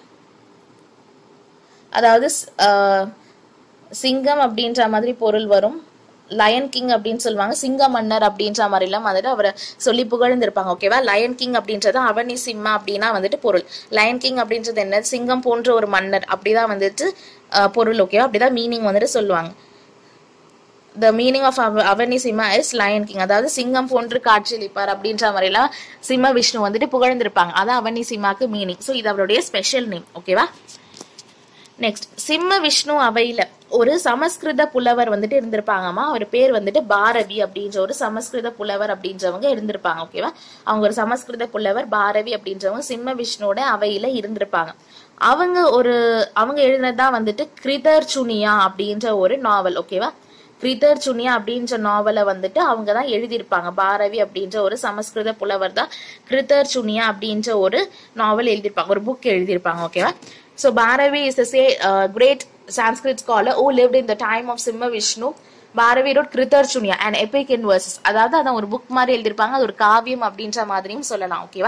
அதாவது சிங்கம் அப்படின்ற மாதிரி பொருள் வரும். லயன் கிங் அப்படின்னு சொல்லுவாங்க. சிங்க மன்னர் அப்படின்ற மாதிரி எல்லாம் வந்துட்டு அவரை சொல்லி புகழ்ந்திருப்பாங்க. ஓகேவா? லயன் கிங் அப்படின்றது அவனி சிம்மா அப்படின்னா வந்துட்டு பொருள். லயன் கிங் அப்படின்றது என்ன? சிங்கம் போன்ற ஒரு மன்னர் அப்படிதான் வந்துட்டு பொருள். ஓகேவா? அப்படிதான் மீனிங் வந்துட்டு சொல்லுவாங்க. The meaning of Avani Simha is lion king. அதாவது சிங்கம் போன்று காட்சியளிப்பார் அப்படின்ற மாதிரி எல்லாம் சிம்ம விஷ்ணு வந்துட்டு புகழ்ந்திருப்பாங்க. அதான் அவனி சிம்மாக்கு மீனிங். சோ இது அவருடைய ஸ்பெஷல் நேம். ஓகேவா? நெக்ஸ்ட், சிம்ம விஷ்ணு அவையில ஒரு சமஸ்கிருத புலவர் வந்துட்டு இருந்திருப்பாங்கம்மா. அவர் பேர் வந்துட்டு பாரவி அப்படின்ற ஒரு சமஸ்கிருத புலவர் அப்படின்றவங்க இருந்திருப்பாங்க. ஓகேவா? அவங்க ஒரு சமஸ்கிருத புலவர் பாரவி அப்படின்றவங்க சிம்ம விஷ்ணுவோட அவையில இருந்திருப்பாங்க. அவங்க எழுதினதான் வந்துட்டு கிருதர்ச்சுனியா அப்படின்ற ஒரு நாவல். ஓகேவா? கிருதர்ச்சுனியா அப்படின்ற நாவலை வந்துட்டு அவங்க தான் எழுதியிருப்பாங்க. பாரவி அப்படின்ற ஒரு சமஸ்கிருத புலவர் தான் கிருதர்ச்சுனியா அப்படின்ற ஒரு நாவல் எழுதியிருப்பாங்க, ஒரு புக் எழுதியிருப்பாங்க. ஓகேவா? So Bharavi is a great Sanskrit scholar who lived in the time of Simma Vishnu. Bharavi wrote Kritarchunya, an epic in verses. அதாவது அதான் ஒரு புக் மாதிரி எழுதியிருப்பாங்க, அது ஒரு காவியம் அப்படின்ற மாதிரியும் சொல்லலாம். ஓகேவா?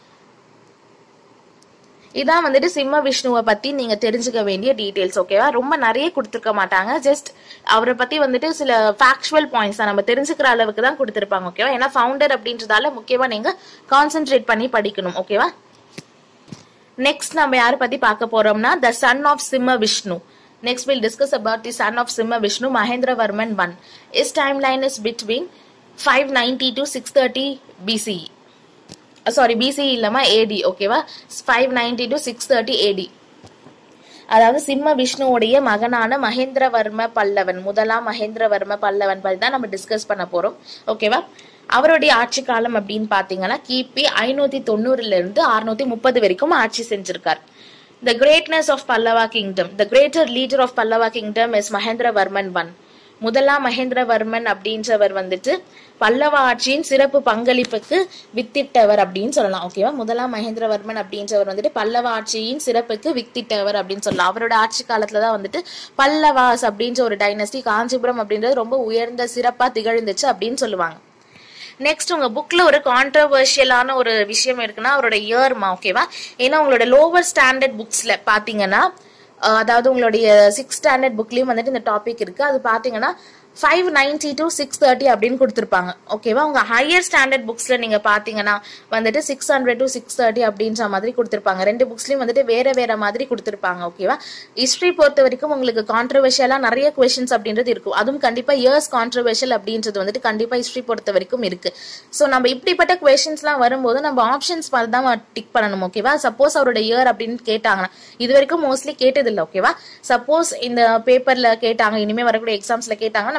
இதான் வந்துட்டு சிம்ம விஷ்ணுவை பத்தி நீங்க தெரிஞ்சுக்க வேண்டிய டீடைல்ஸ். ஓகேவா? ரொம்ப நிறைய கொடுத்துருக்க மாட்டாங்க. ஜஸ்ட் அவரை பத்தி வந்துட்டு சில ஃபேக்சுவல் பாயிண்ட்ஸ் தான் நம்ம தெரிஞ்சுக்கிற அளவுக்கு தான் கொடுத்திருப்பாங்க. ஓகேவா? ஏன்னா ஃபவுண்டர் அப்படின்றதால முக்கியமா நீங்க கான்சென்ட்ரேட் பண்ணி படிக்கணும். ஓகேவா? நெக்ஸ்ட் நம்ம யாரை பத்தி பார்க்க போறோம்னா the son of Simha Vishnu. Next we'll discuss about the son of Simha Vishnu, Mahendravarman I. His timeline is between 590 to 630 BCE. Sorry, BCE இல்லமா AD. ஓகேவா? 590 to 630 AD. அதாவது சிம்ம விஷ்ணுவுடைய மகனான மகேந்திரவர்ம பல்லவன், முதலாம் மகேந்திரவர்ம பல்லவன் பத்தி தான் நம்ம டிஸ்கஸ் பண்ண போறோம். ஓகேவா? அவருடைய ஆட்சி காலம் அப்படின்னு பாத்தீங்கன்னா கிபி 590 இருந்து 630 வரைக்கும் ஆட்சி செஞ்சிருக்கார். The greatness of Pallava kingdom. The greater leader of Pallava kingdom is Mahendravarman I. முதலாம் மகேந்திரவர்மன் அப்படின்றவர் வந்துட்டு பல்லவ ஆட்சியின் சிறப்பு பங்களிப்புக்கு வித்திட்டவர் அப்படின்னு சொல்லலாம். ஓகேவா? முதலாம் மகேந்திரவர்மன் அப்படின்றவர் வந்துட்டு பல்லவ ஆட்சியின் சிறப்புக்கு வித்திட்டவர் அப்படின்னு சொல்லலாம். அவரோட ஆட்சி காலத்துலதான் வந்துட்டு பல்லவாஸ் அப்படின்ற ஒரு டைனஸ்டி, காஞ்சிபுரம் அப்படின்றது ரொம்ப உயர்ந்த சிறப்பா திகழ்ந்துச்சு அப்படின்னு சொல்லுவாங்க. நெக்ஸ்ட், உங்க புக்ல ஒரு கான்ட்ரவர்ஷியலான ஒரு விஷயம் இருக்குன்னா அவரோட இயர்மா. ஓகேவா? ஏன்னா உங்களோட லோவர் ஸ்டாண்டர்ட் புக்ஸ்ல பாத்தீங்கன்னா, அதாவது உங்களுடைய 6th ஸ்டாண்டர்ட் புக்லயும் வந்துட்டு இந்த டாபிக் இருக்கு. அது பாத்தீங்கன்னா 590 to 630 அப்படின்னு கொடுத்திருப்பாங்க. ஓகேவா? உங்க ஹையர் ஸ்டாண்டர்ட் புக்ஸ்ல நீங்க பாத்தீங்கன்னா வந்துட்டு 600 to 630 அப்படின்ற மாதிரி கொடுத்திருப்பாங்க. ரெண்டு புக்ஸ்லயும் வந்துட்டு வேற வேற மாதிரி கொடுத்திருப்பாங்க. ஓகேவா? ஹிஸ்டரி பொறுத்த வரைக்கும் உங்களுக்கு கான்ட்ரவர்ஷியலா நிறைய கொஸ்டின்ஸ் அப்படின்றது இருக்கும். அதுவும் கண்டிப்பா இயர்ஸ் கான்ட்ரவர்ஷியல் அப்படின்றது வந்துட்டு கண்டிப்பா ஹிஸ்டரி பொறுத்த வரைக்கும் இருக்கு. சோ நம்ம இப்படிப்பட்ட கொஸ்டின்ஸ் எல்லாம் வரும்போது நம்ம ஆப்ஷன்ஸ் பார்த்து தான் டிக் பண்ணணும். ஓகேவா? சப்போஸ் அவரோட இயர் அப்படின்னு கேட்டாங்கன்னா, இது வரைக்கும் மோஸ்ட்லி கேட்டது இல்லை. ஓகேவா? சப்போஸ் இந்த பேப்பர்ல கேட்டாங்க, இனிமே வரக்கூடிய எக்ஸாம்ஸ்ல கேட்டாங்கன்னா நம்ம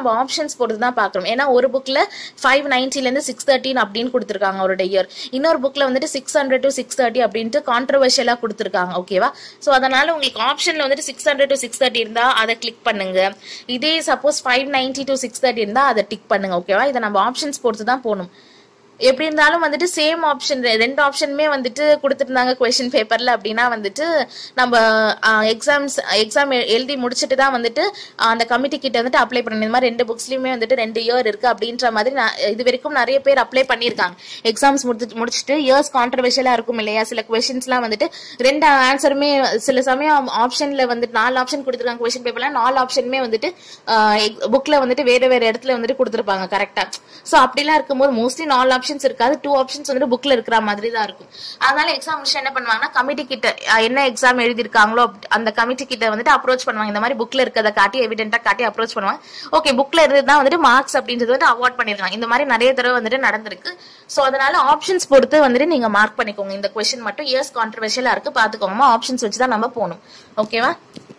நம்ம ஆப்ஷன்ஸ் பொறுத்து தான் பார்க்கணும். ஏன்னா ஒரு புக்ல 590 613 அப்படின்னு கொடுத்துருக்காங்க அவரோட இயர், இன்னொரு புக்ல வந்துட்டு 600 to 630 அப்படின்ட்டு கான்ட்ரவர்ஷியலா கொடுத்துருக்காங்க. ஓகேவா? ஸோ அதனால உங்களுக்கு ஆப்ஷன்ல வந்துட்டு 600 to 630 இருந்தா அதை கிளிக் பண்ணுங்க. இதே சப்போஸ் 590 to 630 இருந்தா அதை டிக் பண்ணுங்க. ஓகேவா? இதை நம்ம ஆப்ஷன்ஸ் பொறுத்து தான் போகணும். எப்படி இருந்தாலும் வந்துட்டு சேம் ஆப்ஷன் ரெண்டு ஆப்ஷனுமே வந்துட்டு கொடுத்துருந்தாங்க கொஸ்டின் பேப்பர்ல அப்படின்னா வந்துட்டு நம்ம எக்ஸாம் எழுதி முடிச்சுட்டு தான் வந்துட்டு அந்த கமிட்டி கிட்ட வந்துட்டு அப்ளை பண்ணணும். இந்த மாதிரி 2 புக்ஸ்லயுமே வந்துட்டு 2 இயர் இருக்கு அப்படின்ற மாதிரி இது வரைக்கும் நிறைய பேர் அப்ளை பண்ணியிருக்காங்க. எக்ஸாம்ஸ் முடிச்சுட்டு இயர்ஸ் கான்ட்ரவர்ஷியலா இருக்கும் இல்லையா, சில கொஸ்டின்ஸ்லாம் வந்துட்டு 2 ஆன்சருமே சில சமயம் ஆப்ஷன்ல வந்துட்டு 4 ஆப்ஷன் கொடுத்துருக்காங்க கொஸ்டின் பேப்பர்ல, 4 ஆப்ஷனுமே வந்துட்டு புக்ல வந்துட்டு வேற வேற இடத்துல வந்துட்டு கொடுத்துருப்பாங்க கரெக்டா. ஸோ அப்படிலாம் இருக்கும்போது மோஸ்ட்லி 4 ஆப்ஷன்ஸ் இருக்காது, 2 ஆப்ஷன்ஸ் வந்துட்டு புக்ல இருக்கிற மாதிரி தான் இருக்கும். அதனால எக்ஸாம் முடிச்சு என்ன பண்ணுவாங்கன்னா கமிட்டி கிட்ட என்ன எக்ஸாம் எழுதிருக்காங்களோ அந்த கமிட்டி கிட்ட வந்துட்டு அப்ரோச் பண்ணுவாங்க. இந்த மாதிரி புக்ல இருக்கிறத காட்டி எவிடென்ட்டா காட்டி அப்ரோச் பண்ணுவாங்க. ஓகே புக்ல இருந்துதான் வந்துட்டு மார்க்ஸ் அப்படின்றது வந்து அவார்ட் பண்ணிருக்காங்க. இந்த மாதிரி நிறைய தடவை வந்துட்டு நடந்திருக்கு. ஸோ அதனால ஆப்ஷன்ஸ் பொறுத்து வந்துட்டு நீங்க மார்க் பண்ணிக்கோங்க. இந்த கொஸ்டின் மட்டும் இயர்ஸ் கான்ட்ரவர்ஷியலா இருக்கு பாத்துக்கோங்க, ஆப்ஷன்ஸ் வச்சுதான் நம்ம போகணும். ஓகேவா?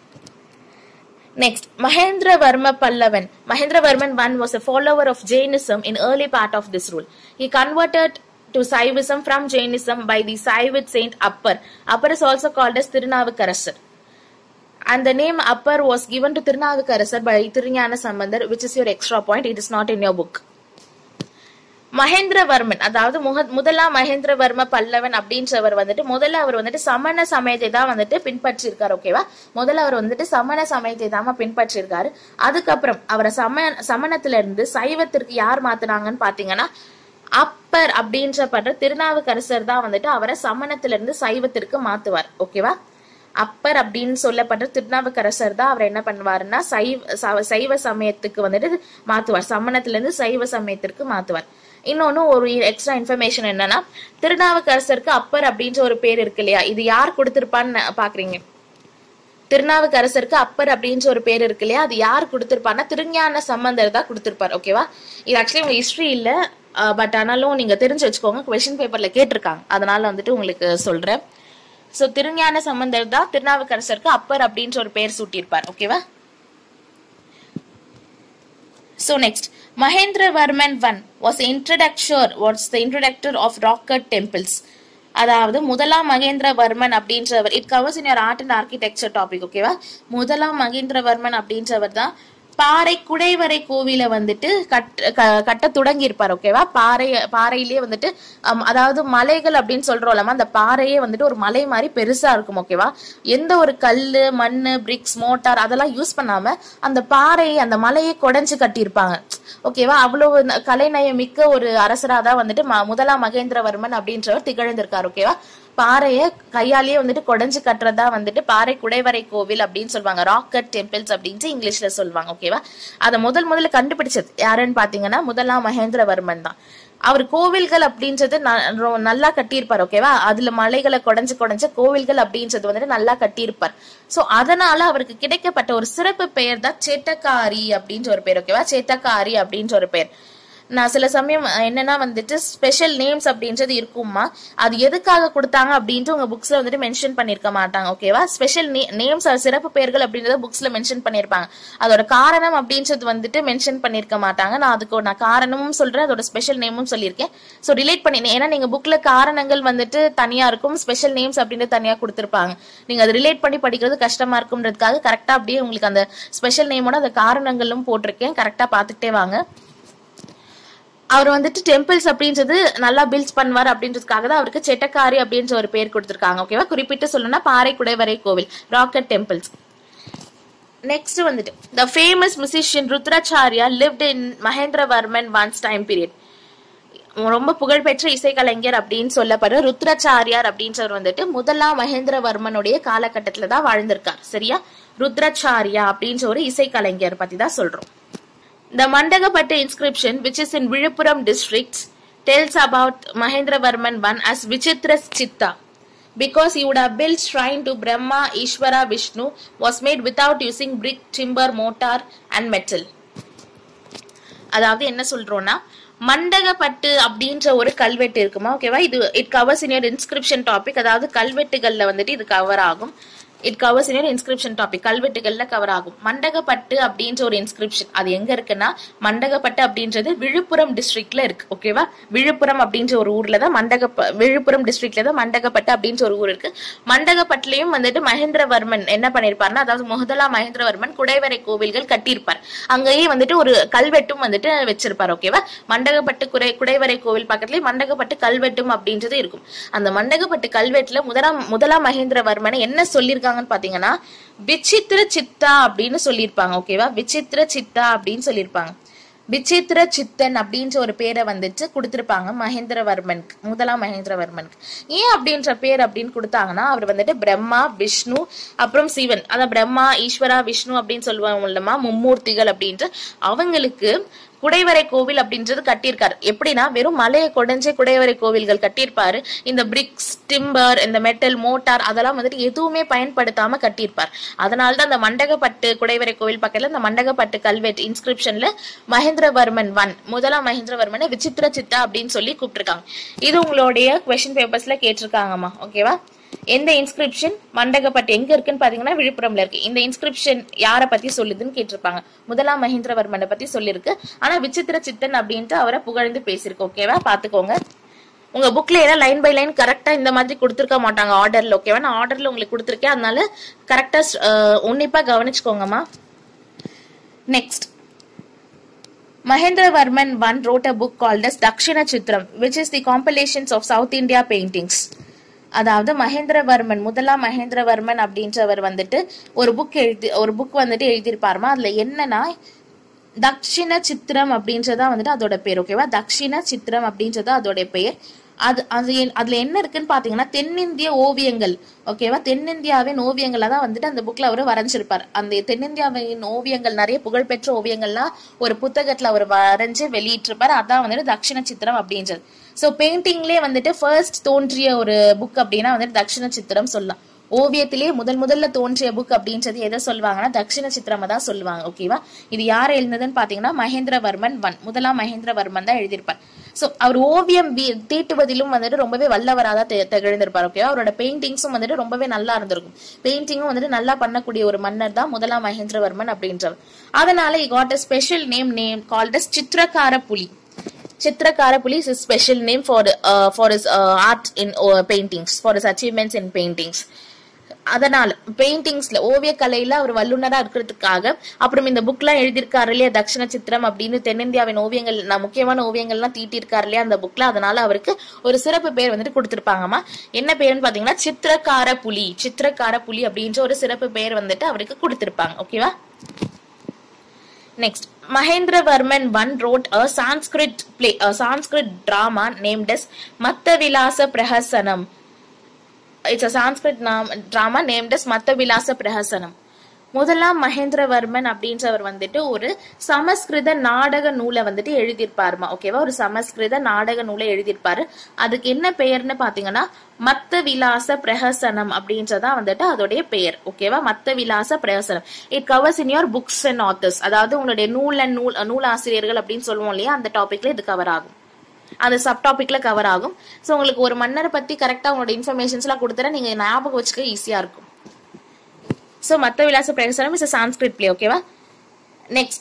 Next, Mahendravarma Pallavan. Mahendravarman I was a follower of Jainism in early part of this rule. He converted to Saivism from Jainism by the Saivit saint Appar. Appar is also called as Tirunavukarasar. And the name Appar was given to Tirunavukarasar by Thirugnana Sambandar, which is your extra point. It is not in your book. Mahendravarman, அதாவது முதலாம் மகேந்திரவர்ம பல்லவன் அப்படின்றவர் வந்துட்டு முதல்ல அவர் வந்துட்டு சமண சமயத்தை தான் வந்துட்டு பின்பற்றிருக்காரு. ஓகேவா? முதல்ல அவர் வந்துட்டு சமண சமயத்தை தான் பின்பற்றிருக்காரு. அதுக்கப்புறம் அவரை சமணத்துல இருந்து சைவத்திற்கு யார் மாத்தினாங்கன்னு பாத்தீங்கன்னா அப்பர் அப்படின்ற திருநாவுக்கரசர் தான் வந்துட்டு அவரை சமணத்துல இருந்து சைவத்திற்கு மாத்துவார். ஓகேவா? அப்பர் அப்படின்னு சொல்லப்பட்ட திருநாவுக்கரசர் தான் அவர் என்ன பண்ணுவாருன்னா சைவ சமயத்துக்கு வந்துட்டு மாத்துவார், சமணத்துல இருந்து சைவ சமயத்திற்கு மாத்துவார். இன்னொன்னு ஒரு எக்ஸ்ட்ரா இன்ஃபர்மேஷன் என்னன்னா திருநாவுக்கரசருக்கு அப்பர் அப்படின்ற ஒரு பேர் இருக்கு இல்லையா, இது யார் கொடுத்திருப்பான்னு பாக்குறீங்க? திருநாவுக்கரசருக்கு அப்பர் அப்படின்ற ஒரு பேர் இருக்கு இல்லையா, அது யார் கொடுத்திருப்பாருன்னா திருஞான சம்பந்தர் தான் கொடுத்திருப்பார். ஓகேவா? இது ஆக்சுவலி உங்க ஹிஸ்டரி இல்ல, பட் ஆனாலும் நீங்க தெரிஞ்சு வச்சுக்கோங்க, கொஸ்டின் பேப்பர்ல கேட்டிருக்காங்க, அதனால வந்துட்டு உங்களுக்கு சொல்றேன். சோ திருஞான சம்பந்தர் தான் திருநாவுக்கரசருக்கு அப்பர் அப்படின்ற ஒரு பேர் சூட்டியிருப்பார். ஓகேவா? So next, Mahendravarman I was the introductor of rock cut temples. அதாவது முதலாம் மகேந்திரவர்மன் அப்படின்றவர், it covers in your art and architecture topic. ஓகேவா? முதலாம் மகேந்திரவர்மன் அப்படின்றவர் தான் பாறை குடைவரை கோவில வந்துட்டு கட்ட தொடங்கி இருப்பார். ஓகேவா? பாறையிலேயே வந்துட்டு அதாவது மலைகள் அப்படின்னு சொல்றோம்லமா, அந்த பாறையே வந்துட்டு ஒரு மலை மாதிரி பெருசா இருக்கும். ஓகேவா? எந்த ஒரு கல்லு மண்ணு பிரிக்ஸ் மோட்டார் அதெல்லாம் யூஸ் பண்ணாம அந்த பாறையை அந்த மலையை குடைஞ்சு கட்டியிருப்பாங்க. ஓகேவா? அவ்வளவு கலைநயம் மிக்க ஒரு அரசரா தான் வந்துட்டு முதலாம் மகேந்திரவர்மன் அப்படின்றவர் திகழ்ந்திருக்காரு. ஓகேவா? பாறைய கையாலேயே வந்துட்டு குடைஞ்சு கட்டுறதா வந்துட்டு பாறை குடைவரை கோவில் அப்படின்னு சொல்லுவாங்க, ராக் கட் டெம்பிள்ஸ் அப்படின்னு இங்கிலீஷ்ல சொல்லுவாங்க. ஓகேவா? அதை முதல்ல கண்டுபிடிச்சது யாருன்னு பாத்தீங்கன்னா முதலாம் மகேந்திரவர்மன் தான். அவர் கோவில்கள் அப்படின்றது நல்லா கட்டியிருப்பார். ஓகேவா? அதுல மலைகளை குடைஞ்ச கோவில்கள் அப்படின்றது வந்துட்டு நல்லா கட்டியிருப்பார். சோ அதனால அவருக்கு கிடைக்கப்பட்ட ஒரு சிறப்பு பெயர் தான் சேட்டக்காரி அப்படின்ற ஒரு பேர். ஓகேவா? சேட்டக்காரி அப்படின்ற ஒரு பேர். நான் சில சமயம் என்னன்னா வந்துட்டு ஸ்பெஷல் நேம்ஸ் அப்படின்றது இருக்குமா, அது எதுக்காக கொடுத்தாங்க அப்படின்ட்டு உங்க புக்ஸ்ல வந்துட்டு மென்ஷன் பண்ணிருக்க மாட்டாங்க. ஓகேவா? ஸ்பெஷல் நேம்ஸ் சிறப்பு பெயர்கள் அப்படின்றத புக்ஸ்ல மென்ஷன் பண்ணிருப்பாங்க, அதோட காரணம் அப்படின்றது வந்துட்டு மென்ஷன் பண்ணிருக்க மாட்டாங்க. நான் அதுக்கு நான் காரணமும் சொல்றேன், அதோட ஸ்பெஷல் நேமும் சொல்லியிருக்கேன். ஸோ ரிலேட் பண்ணி, ஏன்னா நீங்க புக்ல காரணங்கள் வந்துட்டு தனியா இருக்கும், ஸ்பெஷல் நேம்ஸ் அப்படின்றது தனியா கொடுத்திருப்பாங்க. நீங்க அதை ரிலேட் பண்ணி படிக்கிறது கஷ்டமா இருக்கும்ன்றதுக்காக கரெக்டா அப்படியே உங்களுக்கு அந்த ஸ்பெஷல் நேமோட அந்த காரணங்களும் போட்டிருக்கேன், கரெக்டா பாத்துக்கிட்டே வாங்க. அவர் வந்துட்டு டெம்பிள்ஸ் அப்படின்றது நல்லா பில்ட் பண்ணுவார் அப்படின்றதுக்காக தான் அவருக்கு செட்டக்காரி அப்படின்ற ஒரு பேர் கொடுத்திருக்காங்க. ஓகேவா? குறிப்பிட்டு சொல்லணும்னா பாறை குடைவரை கோவில், ராக்கெட் டெம்பிள்ஸ். நெக்ஸ்ட் வந்துட்டு the famous musician Rudracharya lived in Mahendravarman I's time period. ரொம்ப புகழ்பெற்ற இசைக்கலைஞர் அப்படின்னு சொல்லப்படுற ருத்ராச்சாரியார் அப்படின்றவர் வந்துட்டு முதலாம் மகேந்திரவர்மனுடைய காலகட்டத்துல தான் வாழ்ந்திருக்கார். சரியா? ருத்ராச்சாரியா அப்படின்ற ஒரு இசைக்கலைஞர் பத்தி தான் சொல்றோம். The Mandagapattu inscription, which is in Viluppuram district, tells about Mahendravarman I as Vichitra Chitta, because he would have built shrine to Brahma, Ishvara, Vishnu, was made without using brick, timber, mortar and metal. அதாவது என்ன சொல்றோம்னா மண்டகப்பட்டு அப்படின்ற ஒரு கல்வெட்டு இருக்குமா. ஓகேவா? இது it covers in your inscription topic, அதாவது கல்வெட்டுகள்ல வந்துட்டு இது கவர் ஆகும். It covers in inscription topic. கல்வெட்டுகள்ல கவர் ஆகும். மண்டகப்பட்டு அப்படின்ற ஒரு இன்ஸ்கிரிப்ஷன், அது எங்க இருக்குன்னா மண்டகப்பட்டு அப்படின்றது விழுப்புரம் டிஸ்ட்ரிக்ட்ல இருக்கு. ஓகேவா, விழுப்புரம் அப்படின்ற ஒரு ஊர்ல தான் விழுப்புரம் டிஸ்ட்ரிக்ட்ல தான் மண்டகப்பட்டு அப்படின்ற ஒரு ஊர் இருக்கு. மண்டகப்பட்டுலயும் வந்துட்டு மகேந்திரவர்மன் என்ன பண்ணிருப்பாருன்னா, அதாவது முதலாம் மகேந்திரவர்மன் குடைவரை கோவில்கள் கட்டியிருப்பார். அங்கேயே வந்துட்டு ஒரு கல்வெட்டும் வந்துட்டு வச்சிருப்பாரு. ஓகேவா, மண்டகப்பட்டு குடைவரை கோவில் பக்கத்துலயே மண்டகப்பட்டு கல்வெட்டும் அப்படின்றது இருக்கும். அந்த மண்டகப்பட்டு கல்வெட்டுல முதலாம் மகேந்திரவர்மனை என்ன சொல்லியிருக்காங்கன்னு பாத்தீங்கன்னா விசித்திர சித்தா அப்படின்னு சொல்லியிருப்பாங்க. ஓகேவா, விசித்திர சித்தா அப்படின்னு சொல்லியிருப்பாங்க. விசித்திர சித்தன் அப்படின்ற ஒரு பேரை வந்துட்டு கொடுத்திருப்பாங்க மகேந்திரவர்மனுக்கு, முதலாம் மகேந்திரவர்மனுக்கு. ஏன் அப்படின்ற பேர் அப்படின்னு கொடுத்தாங்கன்னா, அவர் வந்துட்டு பிரம்மா, விஷ்ணு, அப்புறம் சிவன், அதான் பிரம்மா, ஈஸ்வரா, விஷ்ணு அப்படின்னு சொல்லுவாங்க இல்லமா, மும்மூர்த்திகள் அப்படின்ற அவங்களுக்கு குடைவரை கோவில் அப்படின்றது கட்டியிருக்காரு. எப்படின்னா வெறும் மலையை கொடைஞ்சே குடைவரை கோவில்கள் கட்டியிருப்பாரு. இந்த பிரிக்ஸ், டிம்பர், இந்த மெட்டல், மோட்டார் அதெல்லாம் வந்துட்டு எதுவுமே பயன்படுத்தாம கட்டியிருப்பார். அதனாலதான் அந்த மண்டகப்பட்டு குடைவரை கோவில் பக்கத்துல இந்த மண்டகப்பட்டு கல்வெட்டு இன்ஸ்கிரிப்ஷன்ல மகேந்திரவர்மன் 1 முதலாம் மகேந்திரவர்மனை விசித்திர சித்தா அப்படின்னு சொல்லி கூப்பிட்டுருக்காங்க. இது உங்களுடைய கொஸ்டின் பேப்பர்ஸ்ல கேட்டிருக்காங்கம்மா. ஓகேவா, எந்த இன்ஸ்கிரிப்ஷன் மண்டகப்பட்டு எங்க இருக்குன்னு பாத்தீங்கன்னா விழுப்புரம்ல இருக்கு. இந்த இன்ஸ்கிரிப்ஷன் யார பத்தி சொல்லுதுன்னு கேட்டிருப்பாங்க. முதலாம் மகேந்திரவர்மனை பத்தி சொல்லிருக்கு. ஆனா விசித்திர சித்தன் அப்படின்ட்டு அவரை புகழ்ந்து பேசியிருக்கு. ஓகேவா, பாத்துக்கோங்க. உங்க புக்ல ஏதாவது லைன் பை லைன் கரெக்டா இந்த மாதிரி கொடுத்துருக்க மாட்டாங்க ஆர்டர்ல. ஓகேவா, நான் ஆர்டர்ல உங்களுக்கு கொடுத்துருக்கேன், அதனால கரெக்டா உன்னிப்பா கவனிச்சுக்கோங்கம்மா. Next, Mahendravarman I wrote a book called as Dakshina Chitram, which is the compilations of South India paintings. அதாவது மகேந்திரவர்மன் முதலாம் மகேந்திரவர்மன் அப்படின்றவர் வந்துட்டு ஒரு புக் வந்துட்டு எழுதியிருப்பாருமா. அதுல என்னன்னா தக்ஷிண சித்திரம் அப்படின்றதா வந்துட்டு அதோட பேர். ஓகேவா, தக்ஷிண சித்திரம் அப்படின்றதா அதோட பெயர். அதுல என்ன இருக்குன்னு பாத்தீங்கன்னா தென்னிந்திய ஓவியங்கள். ஓகேவா, தென்னிந்தியாவின் ஓவியங்களை தான் வந்துட்டு அந்த புக்ல அவரு வரைஞ்சிருப்பார். அந்த தென்னிந்தியாவின் ஓவியங்கள், நிறைய புகழ்பெற்ற ஓவியங்கள்லாம் ஒரு புத்தகத்துல அவர் வரைஞ்சு வெளியிட்டிருப்பாரு. அதான் வந்துட்டு தக்ஷிண சித்திரம் அப்படின்றது. சோ பெயிண்டிங்லயே வந்துட்டு ஃபர்ஸ்ட் தோன்றிய ஒரு புக் அப்படின்னா வந்துட்டு தக்ஷிண சித்திரம் சொல்லலாம். ஓவியத்திலேயே முதல்ல தோன்றிய புக் அப்படின்றது எதை சொல்லுவாங்கன்னா தக்ஷிண சித்திரமா தான் சொல்லுவாங்க. ஓகேவா, இது யார் எழுந்ததுன்னு பாத்தீங்கன்னா மகேந்திரவர்மன் 1 முதலாம் மகேந்திரவர்மன் தான் எழுதியிருப்பார். சோ அவர் ஓவியம் தீட்டுவதிலும் வந்துட்டு ரொம்பவே வல்லவராதான் திகழ்ந்திருப்பார். ஓகேவா, அவரோட பெயிண்டிங்ஸும் வந்துட்டு ரொம்பவே நல்லா இருந்திருக்கும். பெயிண்டிங்கும் வந்துட்டு நல்லா பண்ணக்கூடிய ஒரு மன்னர் தான் முதலாம் மகேந்திரவர்மன் அப்படின்றவர். அதனால he got a special name called as Chitrakara புலி. Chitrakara Puli is a special name for his art in paintings, for his achievements in paintings. அதனால பெயிண்டிங்ஸ்ல ஓவிய கலையில அவர் வல்லுநரா இருக்கிறதுக்காக அப்புறம் இந்த புக்லாம் எழுதியிருக்காரு இல்லையா தக்ஷிண சித்திரம் அப்படின்னு தென்னிந்தியாவின் ஓவியங்கள் முக்கியமான ஓவியங்கள்லாம் தீட்டிருக்காரு இல்லையா அந்த புக்ல. அதனால அவருக்கு ஒரு சிறப்பு பேர் வந்துட்டு கொடுத்திருப்பாங்கம்மா. என்ன பேருன்னு பாத்தீங்கன்னா சித்திரக்கார புலி அப்படின்ற ஒரு சிறப்பு பேர் வந்துட்டு அவருக்கு கொடுத்திருப்பாங்க. ஓகேவா, next, Mahendravarman I wrote a Sanskrit drama named as Mattavilasa Prahasanam. It's a Sanskrit drama named as Mattavilasa Prahasanam. முதலாம் மகேந்திரவர்மன் அப்படின்றவர் வந்துட்டு ஒரு சமஸ்கிருத நாடக நூலை வந்துட்டு எழுதியிருப்பாருமா. ஓகேவா, ஒரு சமஸ்கிருத நாடக நூலை எழுதியிருப்பாரு. அதுக்கு என்ன பெயர்னு பாத்தீங்கன்னா மத்த விலாச பிரஹசனம் அப்படின்றதா வந்துட்டு அதோடைய பெயர். ஓகேவா, Matta Vilasa Prahasanam. It covers in your books and authors. அதாவது உங்களுடைய நூல் ஆசிரியர்கள் அப்படின்னு சொல்லுவோம் இல்லையா, அந்த டாபிக்ல இது கவர் ஆகும், அந்த சப் டாபிக்ல கவர் ஆகும். சோ உங்களுக்கு ஒரு மன்னரை பத்தி கரெக்டா உங்களோட இன்ஃபர்மேஷன்ஸ் எல்லாம் கொடுத்தா நீங்க ஞாபகம் வச்சுக்க ஈஸியா இருக்கும். So, Mattavilasa Prahasanam is a Sanskrit play. Okay, va? Next,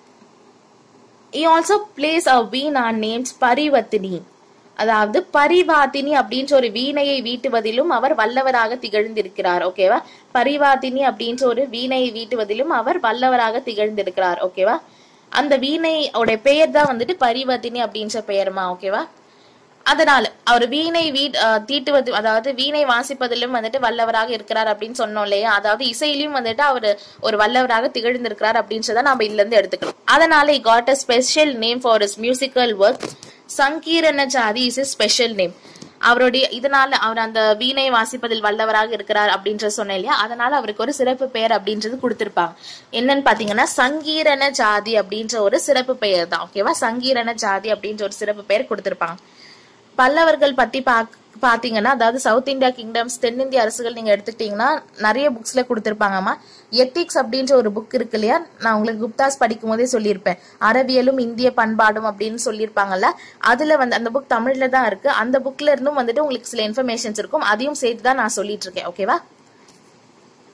he also plays a veena named Parivatini. அதாவது பரிவாத்தினி அப்படின்ற ஒரு வீணையை வீட்டுவதிலும் அவர் வல்லவராக திகழ்ந்திருக்கிறார். ஓகேவா, பரிவாத்தினி அப்படின்ற ஒரு வீணையை வீட்டுவதிலும் அவர் வல்லவராக திகழ்ந்திருக்கிறார். ஓகேவா, அந்த வீணையோட பெயர் தான் வந்துட்டு பரிவாத்தினி அப்படின்ற பெயர்மா. ஓகேவா, அதனால அவர் வீணை தீட்டுவது, அதாவது வீணை வாசிப்பதிலும் வந்துட்டு வல்லவராக இருக்கிறார் அப்படின்னு சொன்னோம் இல்லையா. அதாவது இசையிலும் வந்துட்டு அவர் ஒரு வல்லவராக திகழ்ந்திருக்கிறார் அப்படின்றத நம்ம இதுல இருந்து எடுத்துக்கலாம். அதனால he got a special name for his musical work. Sankirna ஜாதி is his special name. அவருடைய இதனால அவர் அந்த வீணை வாசிப்பதில் வல்லவராக இருக்கிறார் அப்படின்ற சொன்னேன் இல்லையா, அதனால அவருக்கு ஒரு சிறப்பு பெயர் அப்படின்றது கொடுத்திருப்பாங்க. என்னன்னு பாத்தீங்கன்னா சங்கீரண ஜாதி அப்படின்ற ஒரு சிறப்பு பெயர் தான். ஓகேவா, சங்கீரண ஜாதி அப்படின்ற ஒரு சிறப்பு பெயர் கொடுத்திருப்பாங்க. பல்லவர்கள் பத்தி பாத்தீங்கன்னா, அதாவது சவுத் இந்தியா கிங்டம்ஸ், தென்னிந்திய அரசுகள் நீங்க எடுத்துக்கிட்டீங்கன்னா நிறைய புக்ஸ்ல கொடுத்திருப்பாங்கம்மா. எத்திக்ஸ் அப்படின்ற ஒரு புக் இருக்கு இல்லையா, நான் உங்களுக்கு குப்தாஸ் படிக்கும் போதே சொல்லியிருப்பேன், அறவியலும் இந்திய பண்பாடும் அப்படின்னு சொல்லியிருப்பாங்கல்ல. அதுல வந்து அந்த புக் தமிழ்ல தான் இருக்கு. அந்த புக்ல இருந்தும் வந்துட்டு உங்களுக்கு சில இன்ஃபர்மேஷன்ஸ் இருக்கும், அதையும் சேர்த்து தான் நான் சொல்லிட்டு இருக்கேன். ஓகேவா,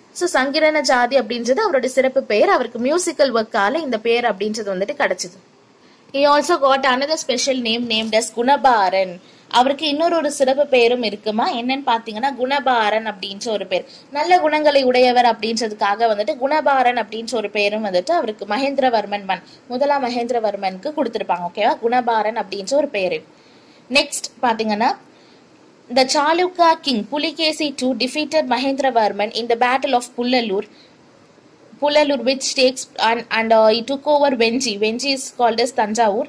சோ சங்கிரன ஜாதி அப்படின்றது அவருடைய சிறப்பு பெயர். அவருக்கு மியூசிக்கல் ஒர்க்கால இந்த பெயர் அப்படின்றது வந்துட்டு கிடைச்சது. He also got another special name named as Gunabharan. அவருக்கு இன்னொரு சிறப்பு பெயரும் இருக்குமா, என்னன்னு பாத்தீங்கன்னா குணபாரன் அப்படின்ற ஒரு பேர். நல்ல குணங்களை உடையவர் அப்படின்றதுக்காக வந்துட்டு குணபாரன் அப்படின்ற ஒரு பெயரும் வந்துட்டு அவருக்கு மகேந்திரவர்மன் முதலாம் மகேந்திரவர்மனுக்கு கொடுத்திருப்பாங்க. ஓகேவா, குணபாரன் அப்படின்ற ஒரு பெயரு. நெக்ஸ்ட் பாத்தீங்கன்னா the Chalukya king Pulikesi II defeated Mahendravarman in the battle of Pullallur which takes and he took over Vengi. Vengi is called as Tanjavur.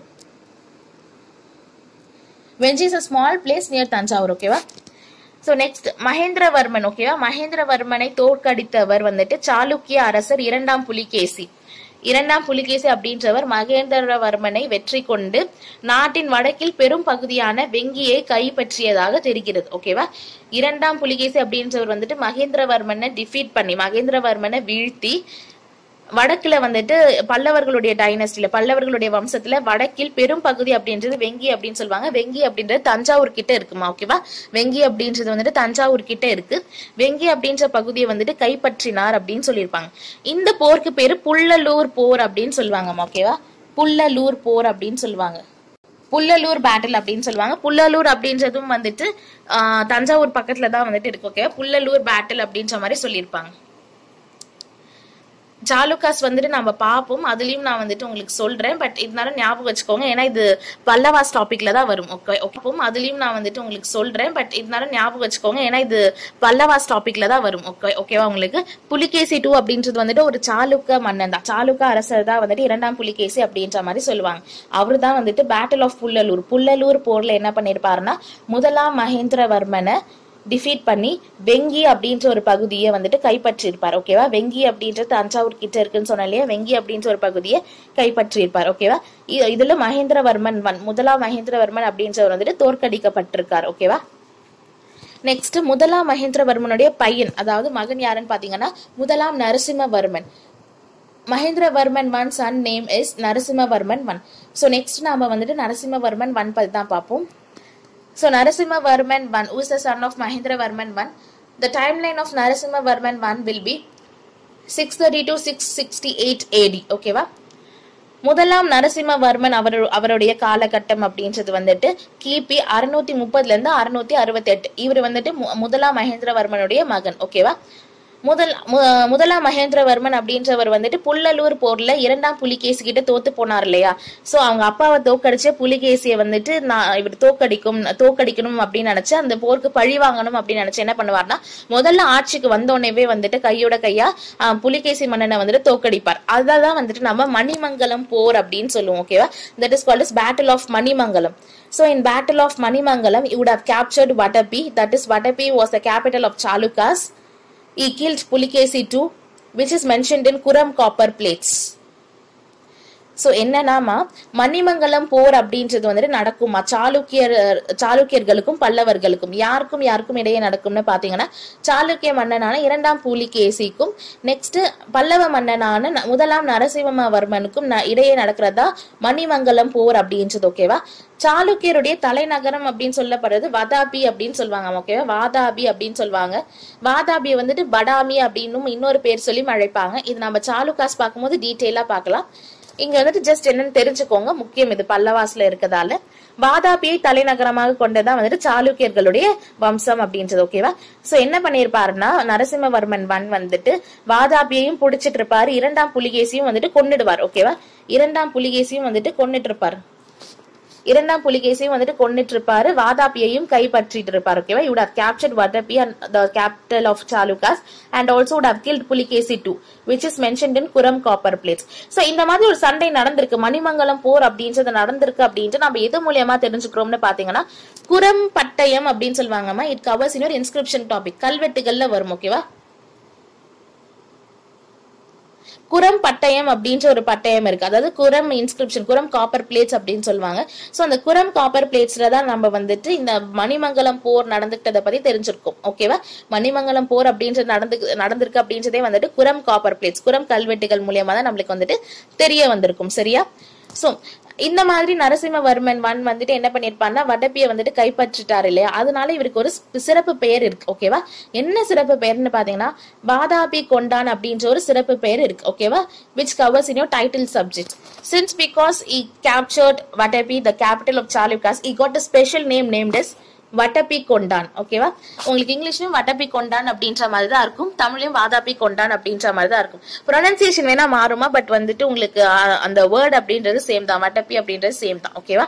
Vengi is a small place near Tanjavur. Okay va? So next Mahendravarman. Okay va? Mahendravarmanai தோற்கடித்தவர் வந்துட்டு சாளுக்கிய அரசர் இரண்டாம் புலிகேசி. இரண்டாம் புலிகேசி அப்படின்றவர் மகேந்திரவர்மனை வெற்றி கொண்டு நாட்டின் வடக்கில் பெரும் பகுதியான வெங்கியை கைப்பற்றியதாக தெரிகிறது. ஓகேவா, இரண்டாம் புலிகேசி அப்படின்றவர் வந்துட்டு மகேந்திரவர்மனை டிஃபீட் பண்ணி மகேந்திரவர்மனை வீழ்த்தி வடக்குல வந்துட்டு பல்லவர்களுடைய டைனஸ்டில பல்லவர்களுடைய வம்சத்துல வடக்கில் பெரும் பகுதி அப்படின்றது வெங்கி அப்படின்னு சொல்லுவாங்க. வெங்கி அப்படின்றது தஞ்சாவூர் கிட்ட இருக்குமா. ஓகேவா, வெங்கி அப்படின்றது வந்துட்டு தஞ்சாவூர் கிட்ட இருக்கு. வெங்கி அப்படின்ற பகுதியை வந்துட்டு கைப்பற்றினார் அப்படின்னு சொல்லியிருப்பாங்க. இந்த போருக்கு பேரு புல்லலூர் போர் அப்படின்னு சொல்லுவாங்க. ஓகேவா, புல்லலூர் போர் அப்படின்னு சொல்லுவாங்க. புல்லலூர் பேட்டில் அப்படின்னு சொல்லுவாங்க. புல்லலூர் அப்படின்றதும் வந்துட்டு தஞ்சாவூர் பக்கத்துலதான் வந்துட்டு இருக்கு. ஓகேவா, புல்லலூர் பேட்டில் அப்படின்ற மாதிரி சொல்லியிருப்பாங்க. சாளுக்காஸ் வந்துட்டு நம்ம பார்ப்போம், அதுலயும் நான் வந்துட்டு உங்களுக்கு சொல்றேன். பட் இருந்தாலும் ஞாபகம் வச்சுக்கோங்க, ஏன்னா இது பல்லவாஸ் டாபிக்ல தான் வரும். ஓகே, அதுலயும் நான் வந்துட்டு உங்களுக்கு சொல்றேன். பட் இருந்தாலும் ஞாபகம் வச்சுக்கோங்க, ஏன்னா இது பல்லவாஸ் டாபிக்ல தான் வரும். ஓகேவா, உங்களுக்கு புலிகேசி II அப்படின்றது வந்துட்டு ஒரு சாளுக்க மன்னன் தான். சாளுக்க அரசர் தான் வந்துட்டு இரண்டாம் புலிகேசி அப்படின்ற மாதிரி சொல்லுவாங்க. அவரு தான் வந்துட்டு பேட்டில் ஆஃப் புல்லலூர் போர்ல என்ன பண்ணிருப்பாருன்னா முதலாம் மகேந்திரவர்மனை டிஃபீட் பண்ணி வெங்கி அப்படின்ற ஒரு பகுதியை வந்துட்டு கைப்பற்றிருப்பார். ஓகேவா, வெங்கி அப்படின்ற தஞ்சாவூர் கிட்ட இருக்குன்னு சொன்ன இல்லையா, வெங்கி அப்படின்ற ஒரு பகுதியை கைப்பற்றிருப்பார். ஓகேவா, இதுல மகேந்திரவர்மன் முதலாம் மகேந்திரவர்மன் அப்படின்றவர் வந்துட்டு தோற்கடிக்கப்பட்டிருக்கார். ஓகேவா, நெக்ஸ்ட் முதலாம் மகேந்திரவர்மனுடைய பையன், அதாவது மகன் யாருன்னு பாத்தீங்கன்னா முதலாம் Narasimhavarman. Mahendravarman son name is Narasimhavarman. So next நாம வந்துட்டு நரசிம்மவர்மன் பத்தி தான் பார்ப்போம். So Narasimhavarman I, who is the son of Mahendravarman I, the timeline of Narasimhavarman I will be 630 to 668 AD. Okay va? முதலாம் நரசிம்மவர்மன் அவருடைய காலகட்டம் அப்படின்றது வந்துட்டு கிபி 630 இருந்து 668. இவர் வந்துட்டு முதலாம் மகேந்திரவர்மனுடைய மகன். ஓகேவா, முதலாம் மகேந்திரவர்மன் அப்படின்றவர் வந்துட்டு புல்லலூர் போர்ல இரண்டாம் புலிகேசி கிட்ட தோத்து போனார் இல்லையா. சோ அவங்க அப்பாவை தோக்கடிச்ச புலிகேசியை வந்துட்டு இவர் தோக்கடிக்கணும் அப்படின்னு நினைச்சு அந்த போருக்கு பழி வாங்கணும் அப்படின்னு நினைச்சு என்ன பண்ணுவார்னா முதல்ல ஆட்சிக்கு வந்தோடனே வந்துட்டு கையோட கையா புலிகேசி மன்னனை வந்துட்டு தோக்கடிப்பார். அதான் வந்துட்டு நம்ம மணிமங்கலம் போர் அப்படின்னு சொல்லுவோம். ஓகேவா, that is called as Battle of Manimangalam. So in Battle of Manimangalam, he would have captured Vatapi. That is, Vatapi was the capital of Chalukyas. He killed Pulikesi II, which is mentioned in Kuram copper plates. So என்னன்னா மணிமங்கலம் போர் அப்படின்றது வந்துட்டு நடக்குமா சாளுக்கியர்களுக்கும் பல்லவர்களுக்கும் யாருக்கும் இடையே நடக்கும்னு பாத்தீங்கன்னா சாளுக்கிய மன்னனான இரண்டாம் புலிகேசிக்கும் next Pallava மன்னனான முதலாம் நரசிம்மவர்மனுக்கும் இடையே நடக்கிறதா மணிமங்கலம் போர் அப்படின்றது. ஓகேவா, சாளுக்கியருடைய தலைநகரம் அப்படின்னு சொல்லப்படுறது வதாபி அப்படின்னு சொல்லுவாங்க. ஓகேவா, வாதாபி அப்படின்னு சொல்லுவாங்க. வாதாபியை வந்துட்டு படாமி அப்படின்னு இன்னொரு பேர் சொல்லி அழைப்பாங்க. இது நம்ம சாளுக்காஸ் பார்க்கும்போது டீட்டெயிலா பார்க்கலாம். இங்க வந்துட்டு ஜஸ்ட் என்னன்னு தெரிஞ்சுக்கோங்க, முக்கியம் இது பல்லவாஸ்ல இருக்கதால. வாதாபியை தலைநகரமாக கொண்டதான் வந்துட்டு சாளுக்கியர்களுடைய வம்சம் அப்படின்றது. ஓகேவா, சோ என்ன பண்ணிருப்பாருன்னா நரசிம்மவர்மன் வந்துட்டு வாதாபியையும் புடிச்சிட்டு இருப்பாரு, இரண்டாம் புலிகேசியும் வந்துட்டு கொன்னுடுவார். ஓகேவா, இரண்டாம் புலிகேசியும் வந்துட்டு கொன்னுட்டு இருப்பாரு, வாதாபியையும் கைப்பற்றிட்டு இருப்பாரு. ஓகேவா, you would have captured Vatapi and the capital of Chalukyas and also would have killed Pulikesi II, which is mentioned in Kuram copper plates. So இந்த மாதிரி ஒரு சண்டை நடந்திருக்கு, மணிமங்கலம் போர் அப்படின்றது நடந்திருக்கு அப்படின்ட்டு நம்ம எது மூலியமா தெரிஞ்சுக்கிறோம்னு பாத்தீங்கன்னா குரம் பட்டயம் அப்படின்னு சொல்லுவாங்கம்மா. It covers in inscription topic, கல்வெட்டுகள்ல வரும். ஓகேவா, குரம் பட்டயம் அப்படின்ற ஒரு பட்டயம் இருக்கு, அதாவது Kuram inscription, Kuram copper plates அப்படின்னு சொல்லுவாங்க. சோ அந்த குரம் காப்பர் பிளேட்ஸ்ல தான் நம்ம வந்துட்டு இந்த மணிமங்கலம் போர் நடந்துட்டதை பத்தி தெரிஞ்சிருக்கோம். ஓகேவா, மணிமங்கலம் போர் அப்படின்றது நடந்திருக்கு அப்படின்றதே வந்துட்டு குரம் காப்பர் பிளேட்ஸ், குரம் கல்வெட்டுகள் மூலியமா தான் நம்மளுக்கு வந்துட்டு தெரிய வந்திருக்கும். சரியா, சோ இந்த மாதிரி நரசிம்மவர்மன் வந்துட்டு என்ன பண்ணிருப்பாருன்னா வடப்பியை வந்துட்டு கைப்பற்றிட்டாரு இல்லையா, அதனால இவருக்கு ஒரு சிறப்பு பெயர் இருக்கு. ஓகேவா, என்ன சிறப்பு பெயர்னு பாத்தீங்கன்னா வாதாபி கொண்டான் அப்படின்ற ஒரு சிறப்பு பெயர் இருக்கு. ஓகேவா, which covers in your title subject. Since because he captured Vatapi, the capital of Chalukyas, he got a special name named as வட்டப்பி கொண்டான். ஓகேவா, உங்களுக்கு இங்கிலீஷ்லயும் வட்டப்பி கொண்டான் அப்படின்ற மாதிரி தான் இருக்கும், தமிழ்லயும் வாதாபி கொண்டான் அப்படின்ற மாதிரி தான் இருக்கும். ப்ரொனன்சியேஷன் வேணா மாறுமா, பட் வந்துட்டு உங்களுக்கு அந்த வேர்ட் அப்படின்றது சேம் தான், வட்டப்பி அப்படின்றது சேம் தான். ஓகேவா,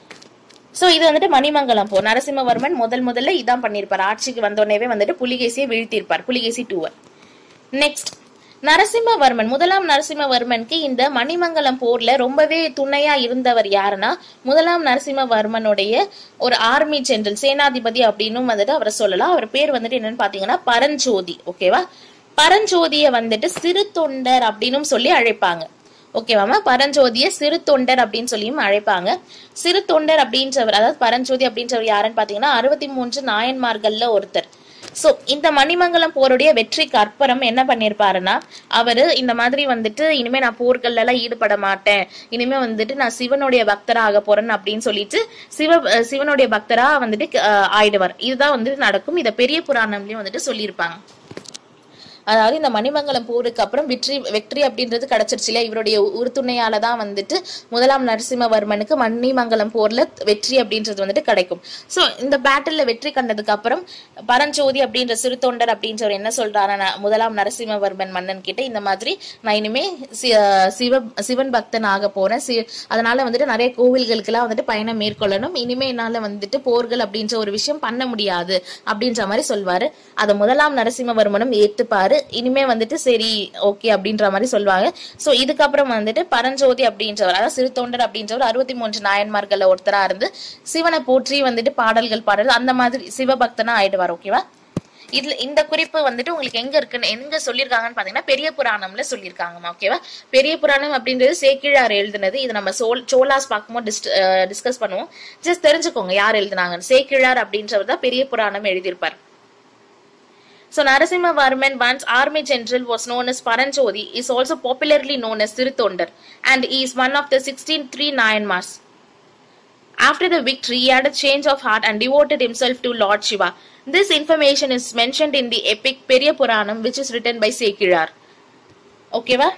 சோ இது வந்துட்டு மணிமங்கலம் போர். நரசிம்மவர்மன் முதல்ல இதான் பண்ணிருப்பார். ஆட்சிக்கு வந்தோடனே வந்துட்டு புலிகேசியை வீழ்த்தியிருப்பார், புலிகேசி 2. நெக்ஸ்ட், நரசிம்மவர்மன் முதலாம் நரசிம்மவர்மனுக்கு இந்த மணிமங்கலம் போர்ல ரொம்பவே துணையா இருந்தவர் யாருன்னா முதலாம் நரசிம்மவர்மனுடைய ஒரு ஆர்மி ஜெனரல், சேனாதிபதி அப்படின்னு வந்துட்டு அவரை சொல்லலாம். அவர் பேர் வந்துட்டு என்னன்னு பாத்தீங்கன்னா பரஞ்சோதி. ஓகேவா, பரஞ்சோதிய வந்துட்டு சிறு தொண்டர் அப்படின்னு சொல்லி அழைப்பாங்க. ஓகேவாமா, பரஞ்சோதிய சிறு தொண்டர் அப்படின்னு சொல்லியும் அழைப்பாங்க. சிறு தொண்டர் அப்படின்றவர், அதாவது பரஞ்சோதி அப்படின்றவர் யாருன்னு பாத்தீங்கன்னா 63 நாயன்மார்கள்ல ஒருத்தர். சோ இந்த மணிமங்கலம் போருடைய வெற்றிக்கு அப்புறம் என்ன பண்ணிருப்பாருன்னா அவரு இந்த மாதிரி வந்துட்டு இனிமே நான் போர்கள்ல எல்லாம் ஈடுபட மாட்டேன், இனிமே வந்துட்டு நான் சிவனுடைய பக்தரா ஆக போறேன் அப்படின்னு சொல்லிட்டு சிவனுடைய பக்தரா வந்துட்டு ஆயிடுவார். இதுதான் வந்துட்டு நடக்கும். இத பெரிய புராணம்லயும் வந்துட்டு சொல்லியிருப்பாங்க. அதாவது இந்த மணிமங்கலம் போருக்கு அப்புறம் வெற்றி அப்படின்றது கிடைச்சிருச்சு இல்லையா, இவருடைய உறுதுணையாலதான் வந்துட்டு முதலாம் நரசிம்மவர்மனுக்கு மணிமங்கலம் போர்ல வெற்றி அப்படின்றது வந்துட்டு கிடைக்கும். சோ இந்த பேட்டில்ல வெற்றி கண்டதுக்கு அப்புறம் பரஞ்சோதி அப்படின்ற சிறு தொண்டர் அப்படின்றவர் என்ன சொல்றாரு முதலாம் நரசிம்மவர்மன் மன்னன் கிட்ட, இந்த மாதிரி நான் இனிமே சிவன் பக்தன் ஆக போறேன், அதனால வந்துட்டு நிறைய கோவில்களுக்கு எல்லாம் வந்துட்டு பயணம் மேற்கொள்ளணும், இனிமே என்னால வந்துட்டு போர்கள் அப்படின்ற ஒரு விஷயம் பண்ண முடியாது அப்படின்ற மாதிரி சொல்வாரு. அதை முதலாம் நரசிம்மவர்மனும் ஏத்துப்பாரு. இனிமே வந்துட்டு சரி ஓகே அப்படின்ற மாதிரி சொல்லுவாங்க. சோ இதுக்கப்புறம் வந்துட்டு பரஞ்சோதி அப்படின்றவர், அதாவது சிறு தொண்டர் அப்படின்றவர் 63 நாயன்மார்கள்ல ஒருத்தரா இருந்து சிவனை போற்றி வந்துட்டு பாடல்கள் பாடுறது, அந்த மாதிரி சிவபக்தனா ஆயிடுவார். ஓகேவா, இதுல இந்த குறிப்பு வந்துட்டு உங்களுக்கு எங்க இருக்குன்னு எங்க சொல்லிருக்காங்கன்னு பாத்தீங்கன்னா பெரிய புராணம்ல சொல்லியிருக்காங்கம்மா. ஓகேவா, பெரிய புராணம் அப்படின்றது சேக்கிழார் எழுதுனது. இது நம்ம சோலாஸ் பார்க்கும்போது டிஸ்கஸ் பண்ணுவோம். ஜஸ்ட் தெரிஞ்சுக்கோங்க யார் எழுதுனாங்கன்னு. சேக்கிழார் அப்படின்றவர் தான் பெரிய புராணம் எழுதியிருப்பார். So Narasimhavarman, once army general, was known as Paranjodi, is also popularly known as Sirithondar, and he is one of the 16 Nayanmars. After the victory, he had a change of heart and devoted himself to Lord Shiva. This information is mentioned in the epic Periya Puranam, which is written by Sekilar. Okay va?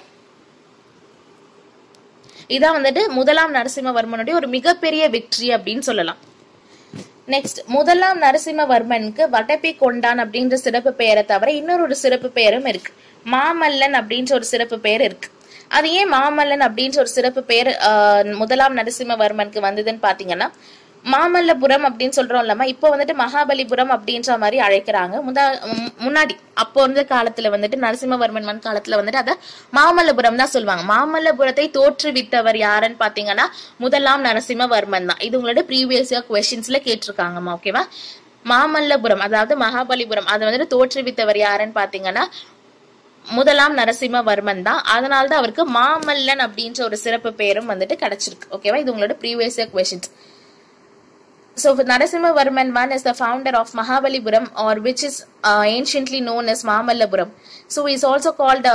இதா வந்துட்டு முதலாம் நரசிம்மவர்மனுடைய ஒரு மிகப்பெரிய வெற்றி அப்படின்னு சொல்லலாம். Next, முதலாம் நரசிம்மவர்மனுக்கு வடப்பி கொண்டான் அப்படின்ற சிறப்பு பெயரை தவிர இன்னொரு சிறப்பு பெயரும் இருக்கு. மாமல்லன் அப்படின்ற ஒரு சிறப்பு பெயர் இருக்கு. அது ஏன் மாமல்லன் அப்படின்ற ஒரு சிறப்பு பெயர் முதலாம் நரசிம்மவர்மனுக்கு வந்ததுன்னு பாத்தீங்கன்னா, மாமல்லபுரம் அப்படின்னு சொல்றோம் இல்லாம இப்போ வந்துட்டு மகாபலிபுரம் அப்படின்ற மாதிரி அழைக்கிறாங்க. முன்னாடி அப்போ இருந்த காலத்துல வந்துட்டு நரசிம்மவர்மன் காலத்துல வந்துட்டு அத மாமல்லபுரம் தான் சொல்லுவாங்க. மாமல்லபுரத்தை தோற்றுவித்தவர் யாருன்னு பாத்தீங்கன்னா முதலாம் நரசிம்மவர்மன் தான். இது உங்களோட ப்ரீவியஸ் இயர் குவெஸ்டின்ஸ்ல கேட்டிருக்காங்கம்மா. ஓகேவா, மாமல்லபுரம் அதாவது மகாபலிபுரம் அதை வந்துட்டு தோற்றுவித்தவர் யாருன்னு பாத்தீங்கன்னா முதலாம் நரசிம்மவர்மன் தான். அதனாலதான் அவருக்கு மாமல்லன் அப்படின்ற ஒரு சிறப்பு பெயரும் வந்துட்டு கிடைச்சிருக்கு. ஓகேவா, இது உங்களோட previous year questions. So Narasimhavarman I is the founder of Mahabalipuram, or which is anciently known as Mamallapuram. So he's also got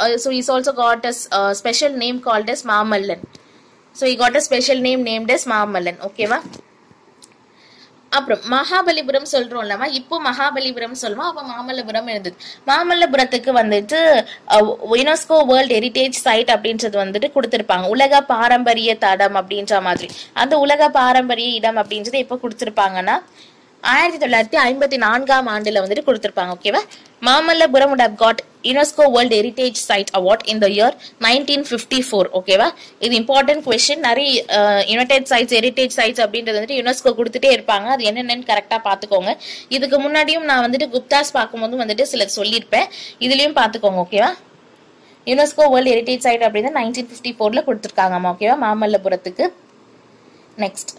a special name called as Mamallan. So he got a special name named as Mamallan. Okay va? அப்புறம் மகாபலிபுரம் சொல்றோம் இல்லாம இப்போ மகாபலிபுரம் சொல்லுவோம், அப்ப மாமல்லபுரம் இருந்தது. மாமல்லபுரத்துக்கு வந்துட்டு UNESCO world heritage side அப்படின்றது வந்துட்டு கொடுத்திருப்பாங்க, உலக பாரம்பரிய தடம் அப்படின்ற மாதிரி. அந்த உலக பாரம்பரிய இடம் அப்படின்றது எப்ப கொடுத்திருப்பாங்கன்னா 1954ஆம் ஆண்டுல வந்துட்டு கொடுத்திருப்பாங்க. ஓகேவா, Mamallapuram would have got UNESCO World Heritage Site Award in the year 1954. ஓகேவா, இது இம்பார்ட்டன்ட் கொஸ்டின். நிறைய யுனைடெட் சைட்ஸ் ஹெரிடேஜ் சைட்ஸ் அப்படின்றது வந்துட்டு யுனெஸ்கோ கொடுத்துட்டே இருப்பாங்க. அது என்னென்னு கரெக்டா பாத்துக்கோங்க. இதுக்கு முன்னாடியும் நான் வந்துட்டு குப்தாஸ் பார்க்கும்போது வந்துட்டு சில சொல்லியிருப்பேன், இதுலயும் பாத்துக்கோங்க. ஓகேவா, யுனெஸ்கோ வேர்ல்ட் ஹெரிடேஜ் சைட் அப்படின்னு 1954ல கொடுத்துருக்காங்கம்மா. ஓகேவா, மாமல்லபுரத்துக்கு. நெக்ஸ்ட்,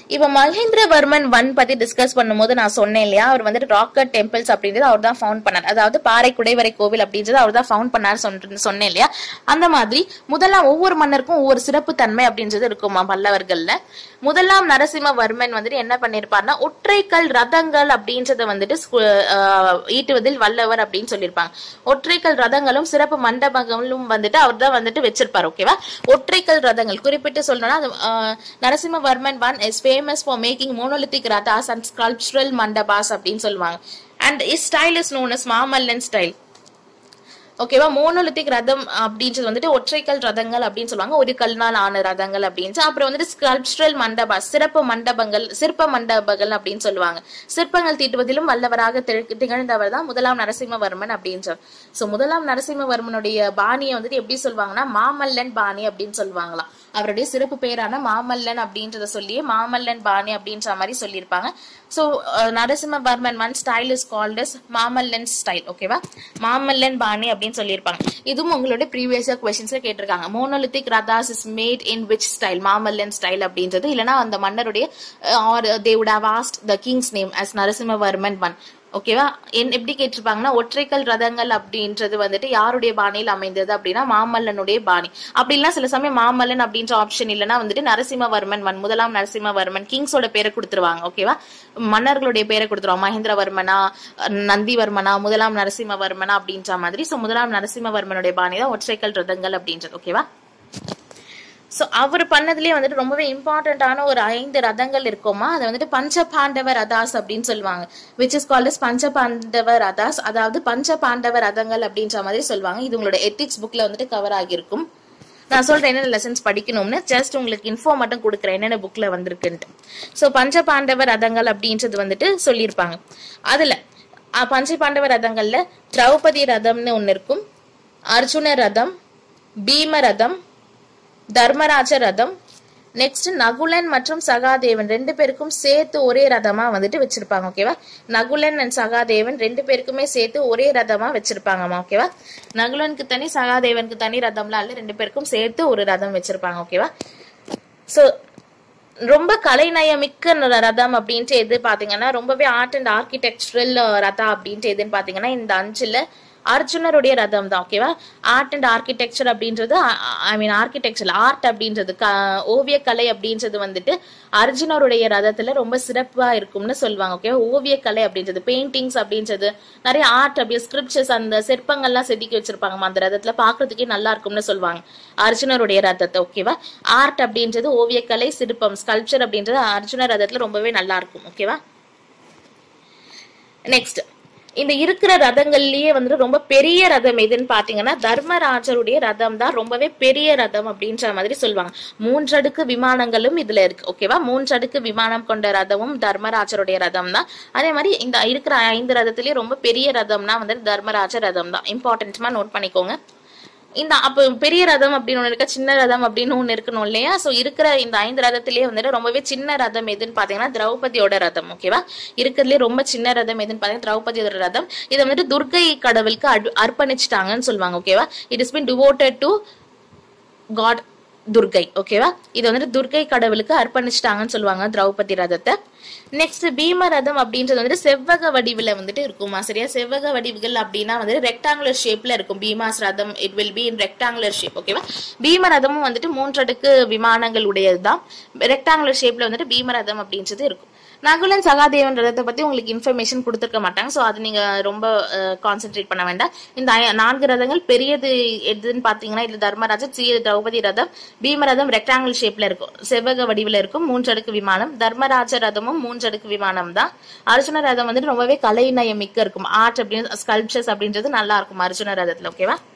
இப்ப மகேந்திரவர்மன் 1 பத்தி டிஸ்கஸ் பண்ணும்போது நான் சொன்னேன் இல்லையா, அவர் வந்துட்டு ராக்கட் டெம்பிள்ஸ் அப்படின்றது அவர் தான் ஃபவுண்ட் பண்ணார். அதாவது பாறை குடைவரை கோவில் அப்படின்றது அவர் தான் ஃபவுண்ட் பண்ணார் சொன்னேன் இல்லையா. அந்த மாதிரி முதலாம் ஒவ்வொரு மன்னருக்கும் ஒவ்வொரு சிறப்பு தன்மை அப்படின்றது இருக்குமா பல்லவர்கள்ல. முதலாம் நரசிம்மவர்மன் வந்துட்டு என்ன பண்ணிருப்பாருன்னா ஒற்றைக்கல் ரதங்கள் அப்படின்றத வந்துட்டு ஈட்டுவதில் வல்லவர் அப்படின்னு சொல்லியிருப்பாங்க. ஒற்றைக்கல் ரதங்களும் சிறப்பு மண்டபங்களும் வந்துட்டு அவர் தான் வந்துட்டு வச்சிருப்பாரு. ஓகேவா. ஒற்றைக்கல் ரதங்கள் குறிப்பிட்டு சொல்லணும்னா Narasimhavarman 1 is famous for making monolithic rathas and sculptural mandabas அப்படின்னு சொல்லுவாங்க. And his style is known as Mamallan style. ஓகேவா. மோனோலித்திக் ரதம் அப்படின்றது வந்துட்டு ஒற்றைக்கல் ரதங்கள் அப்படின்னு சொல்லுவாங்க, ஒரு கல்னால் ஆன ரதங்கள் அப்படின்னு. அப்புறம் வந்துட்டு ஸ்கல்ப்சுரல் மண்டபா, சிறப்பு மண்டபங்கள், சிற்ப மண்டபங்கள் அப்படின்னு சொல்லுவாங்க. சிற்பங்கள் தீட்டுவதிலும் வல்லவராக திகழ்ந்தவர் தான் முதலாம் நரசிம்மவர்மன் அப்படின்னு. சோ முதலாம் நரசிம்மவர்மனுடைய பாணியை வந்துட்டு எப்படி சொல்லுவாங்கன்னா மாமல்லன் பாணி அப்படின்னு சொல்லுவாங்களாம். அவருடைய சிறப்பு பேரான மாமல்லன் அப்படின்றத சொல்லி மாமல்லன் பாணி அப்படின்ற மாதிரி சொல்லியிருப்பாங்க. So Narasimhavarman 1 style is called as Mamallan style. ஓகேவா. மாமல்லன் பாணி அப்படின்னு சொல்லியிருப்பாங்க. இதுவும் உங்களுடைய ப்ரீவியஸ் கொஸ்டின்ஸ்ல கேட்டிருக்காங்க. Monolithic rathas is made in which style, Mamallan style அப்படின்றது. இல்லைன்னா அந்த மன்னருடைய are they would have asked the kings name as Narasimhavarman 1. ஓகேவா. எப்படி கேட்டிருப்பாங்கன்னா ஒற்றைக்கல் ரதங்கள் அப்படின்றது வந்துட்டு யாருடைய பாணியில் அமைந்தது அப்படின்னா மாமல்லனுடைய பாணி. அப்படின்னா சில சமயம் மாமல்லன் அப்படின்ற ஆப்ஷன் இல்லைன்னா வந்துட்டு நரசிம்மவர்மன் 1 முதலாம் நரசிம்மவர்மன் கிங்ஸோட பேரை கொடுத்துருவாங்க. ஓகேவா. மன்னர்களுடைய பேரை கொடுத்துருவாங்க. மகேந்திரவர்மனா, நந்திவர்மனா, முதலாம் நரசிம்மவர்மனா அப்படின்ற மாதிரி. சோ முதலாம் நரசிம்மவர்மனுடைய பாணி தான் ஒற்றைக்கல் ரதங்கள் அப்படின்றது. ஓகேவா. சோ அவர் பண்ணதுலயே வந்துட்டு ரொம்பவே இம்பார்ட்டன்டான ஒரு 5 ரதங்கள் இருக்குமா, அதை வந்துட்டு பஞ்ச பாண்டவ ரதாஸ் அப்படின்னு சொல்லுவாங்க. விச் இஸ் கால்ட் அஸ் பஞ்ச பாண்டவ ரதாஸ், அதாவது பஞ்ச பாண்டவ ரதங்கள் அப்படின்ற மாதிரி சொல்லுவாங்க. இது உங்களோட எத்திக்ஸ் புக்ல வந்துட்டு கவர் ஆகிருக்கும். நான் சொல்றேன் என்னென்ன லெசன்ஸ் படிக்கணும்னு, ஜஸ்ட் உங்களுக்கு இன்ஃபோ மட்டும் கொடுக்குறேன் என்னென்ன புக்ல வந்திருக்குன்ட்டு. சோ பஞ்ச பாண்டவ ரதங்கள் அப்படின்றது வந்துட்டு சொல்லியிருப்பாங்க. அதுல பஞ்ச பாண்டவ ரதங்கள்ல திரௌபதி ரதம்னு ஒன்னு இருக்கும், அர்ஜுன ரதம், பீம ரதம், தர்மராஜ ரதம், நெக்ஸ்ட் நகுலன் மற்றும் சகாதேவன் 2 பேருக்கும் சேர்த்து ஒரே ரதமா வந்துட்டு வச்சிருப்பாங்க. ஓகேவா. நகுலன் அண்ட் சகாதேவன் 2 பேருக்குமே சேர்த்து ஒரே ரதமா வச்சிருப்பாங்கம்மா. ஓகேவா. நகுலனுக்கு தனி சகாதேவனுக்கு தனி ரதம்லாம் இல்ல, 2 பேருக்கும் சேர்த்து ஒரு ரதம் வச்சிருப்பாங்க. ஓகேவா. சோ ரொம்ப கலைநயமிக்க ரதம் அப்படின்ட்டு எது பாத்தீங்கன்னா ரொம்பவே ஆர்ட் அண்ட் ஆர்கிடெக்சரல் ரதம் அப்படின்ட்டு எதுன்னு பாத்தீங்கன்னா இந்த 5ல அர்ஜுனருடைய ரதம் தான். ஓகேவா. ஆர்ட் அண்ட் ஆர்கிடெக்சர் அப்படின்றது ஆர்கிடெக்சர் ஆர்ட் அப்படின்றது ஓவிய கலை அப்படின்றது வந்துட்டு அர்ஜுனருடைய ரதத்துல ரொம்ப சிறப்பா இருக்கும்னு சொல்லுவாங்க. ஓகேவா. ஓவிய கலை அப்படின்றது பெயிண்டிங்ஸ் அப்படின்றது நிறைய ஆர்ட் அப்படி ஸ்கிரிப்சர்ஸ் அந்த சிற்பங்கள்லாம் செதுக்கி வச்சிருப்பாங்க அந்த ரதத்துல, பாக்குறதுக்கே நல்லா இருக்கும்னு சொல்லுவாங்க அர்ஜுனருடைய ரதத்தை. ஓகேவா. ஆர்ட் அப்படின்றது ஓவிய கலை, சிற்பம் ஸ்கல்ப்சர் அப்படின்றது அர்ஜுன ரதத்துல ரொம்பவே நல்லா இருக்கும். ஓகேவா. நெக்ஸ்ட் இந்த இருக்கிற ரதங்கள்லயே வந்துட்டு ரொம்ப பெரிய ரதம் எதுன்னு பாத்தீங்கன்னா தர்மராஜருடைய ரதம் தான் ரொம்பவே பெரிய ரதம் அப்படின்ற மாதிரி சொல்லுவாங்க. 3 அடுக்கு விமானங்களும் இதுல இருக்கு. ஓகேவா. 3 அடுக்கு விமானம் கொண்ட ரதமும் தர்மராஜருடைய ரதம் தான். அதே மாதிரி இந்த இருக்கிற 5 ரதத்திலேயே ரொம்ப பெரிய ரதம்னா வந்துட்டு தர்மராஜ ரதம் தான். இம்பார்ட்டன்ட்மா நோட் பண்ணிக்கோங்க. இந்த அப்ப பெரிய ரதம் அப்படின்னு ஒண்ணு இருக்க, சின்ன ரதம் அப்படின்னு ஒண்ணு இருக்கணும் இல்லையா. சோ இருக்கிற இந்த 5 ரதத்திலேயே வந்துட்டு ரொம்பவே சின்ன ரதம் எதுன்னு பாத்தீங்கன்னா திரௌபதியோட ரதம். ஓகேவா. இருக்கிறதுலயே ரொம்ப சின்ன ரதம் எதுன்னு பாத்தீங்கன்னா திரௌபதியோட ரதம். இதை வந்துட்டு துர்கை கடவுளுக்கு அர்ப்பணிச்சுட்டாங்கன்னு சொல்லுவாங்க. ஓகேவா. It is been devoted to god Durgai. ஓகேவா. இது வந்துட்டு துர்கை கடவுளுக்கு அர்ப்பணிச்சுட்டாங்கன்னு சொல்லுவாங்க திரௌபதி ரதத்தை. நெக்ஸ்ட் பீம ரதம் அப்படின்றது வந்துட்டு செவ்வக வடிவுல வந்துட்டு இருக்குமா. சரியா. செவ்வக வடிவுகள் அப்படின்னா வந்து ரெக்டாங்குலர் ஷேப்ல இருக்கும். பீமாஸ் ரதம் it will be in rectangular shape. ஓகேவா. பீம ரதமும் வந்துட்டு 3 அடுக்கு விமானங்கள் உடையதுதான். ரெக்டாங்குலர் ஷேப்ல வந்துட்டு பீம ரதம் அப்படின்றது இருக்கும். நகுலன் சகாதேவன் ரதத்தை பத்தி உங்களுக்கு இன்ஃபர்மேஷன் கொடுத்துருக்க மாட்டாங்க. சோ அது நீங்க ரொம்ப கான்சென்ட்ரேட் பண்ண வேண்டாம். இந்த 4 ரதங்கள் பெரியது எதுன்னு பாத்தீங்கன்னா இது தர்மராஜர், திரௌபதி ரதம், பீம ரதம் ரெக்டாங்கிள் ஷேப்ல இருக்கும், செவ்வக வடிவுல இருக்கும், 3 அடுக்கு விமானம். தர்மராஜ ரதமும் 3 அடுக்கு விமானம் தான். அர்ஜுன ரதம் வந்துட்டு ரொம்பவே கலைநயமிக்க இருக்கும். ஆர்ட் அப்படின்னு ஸ்கல்ப்சர்ஸ் அப்படின்றது நல்லா இருக்கும் அர்ஜுன ரதத்துல. ஓகேவா.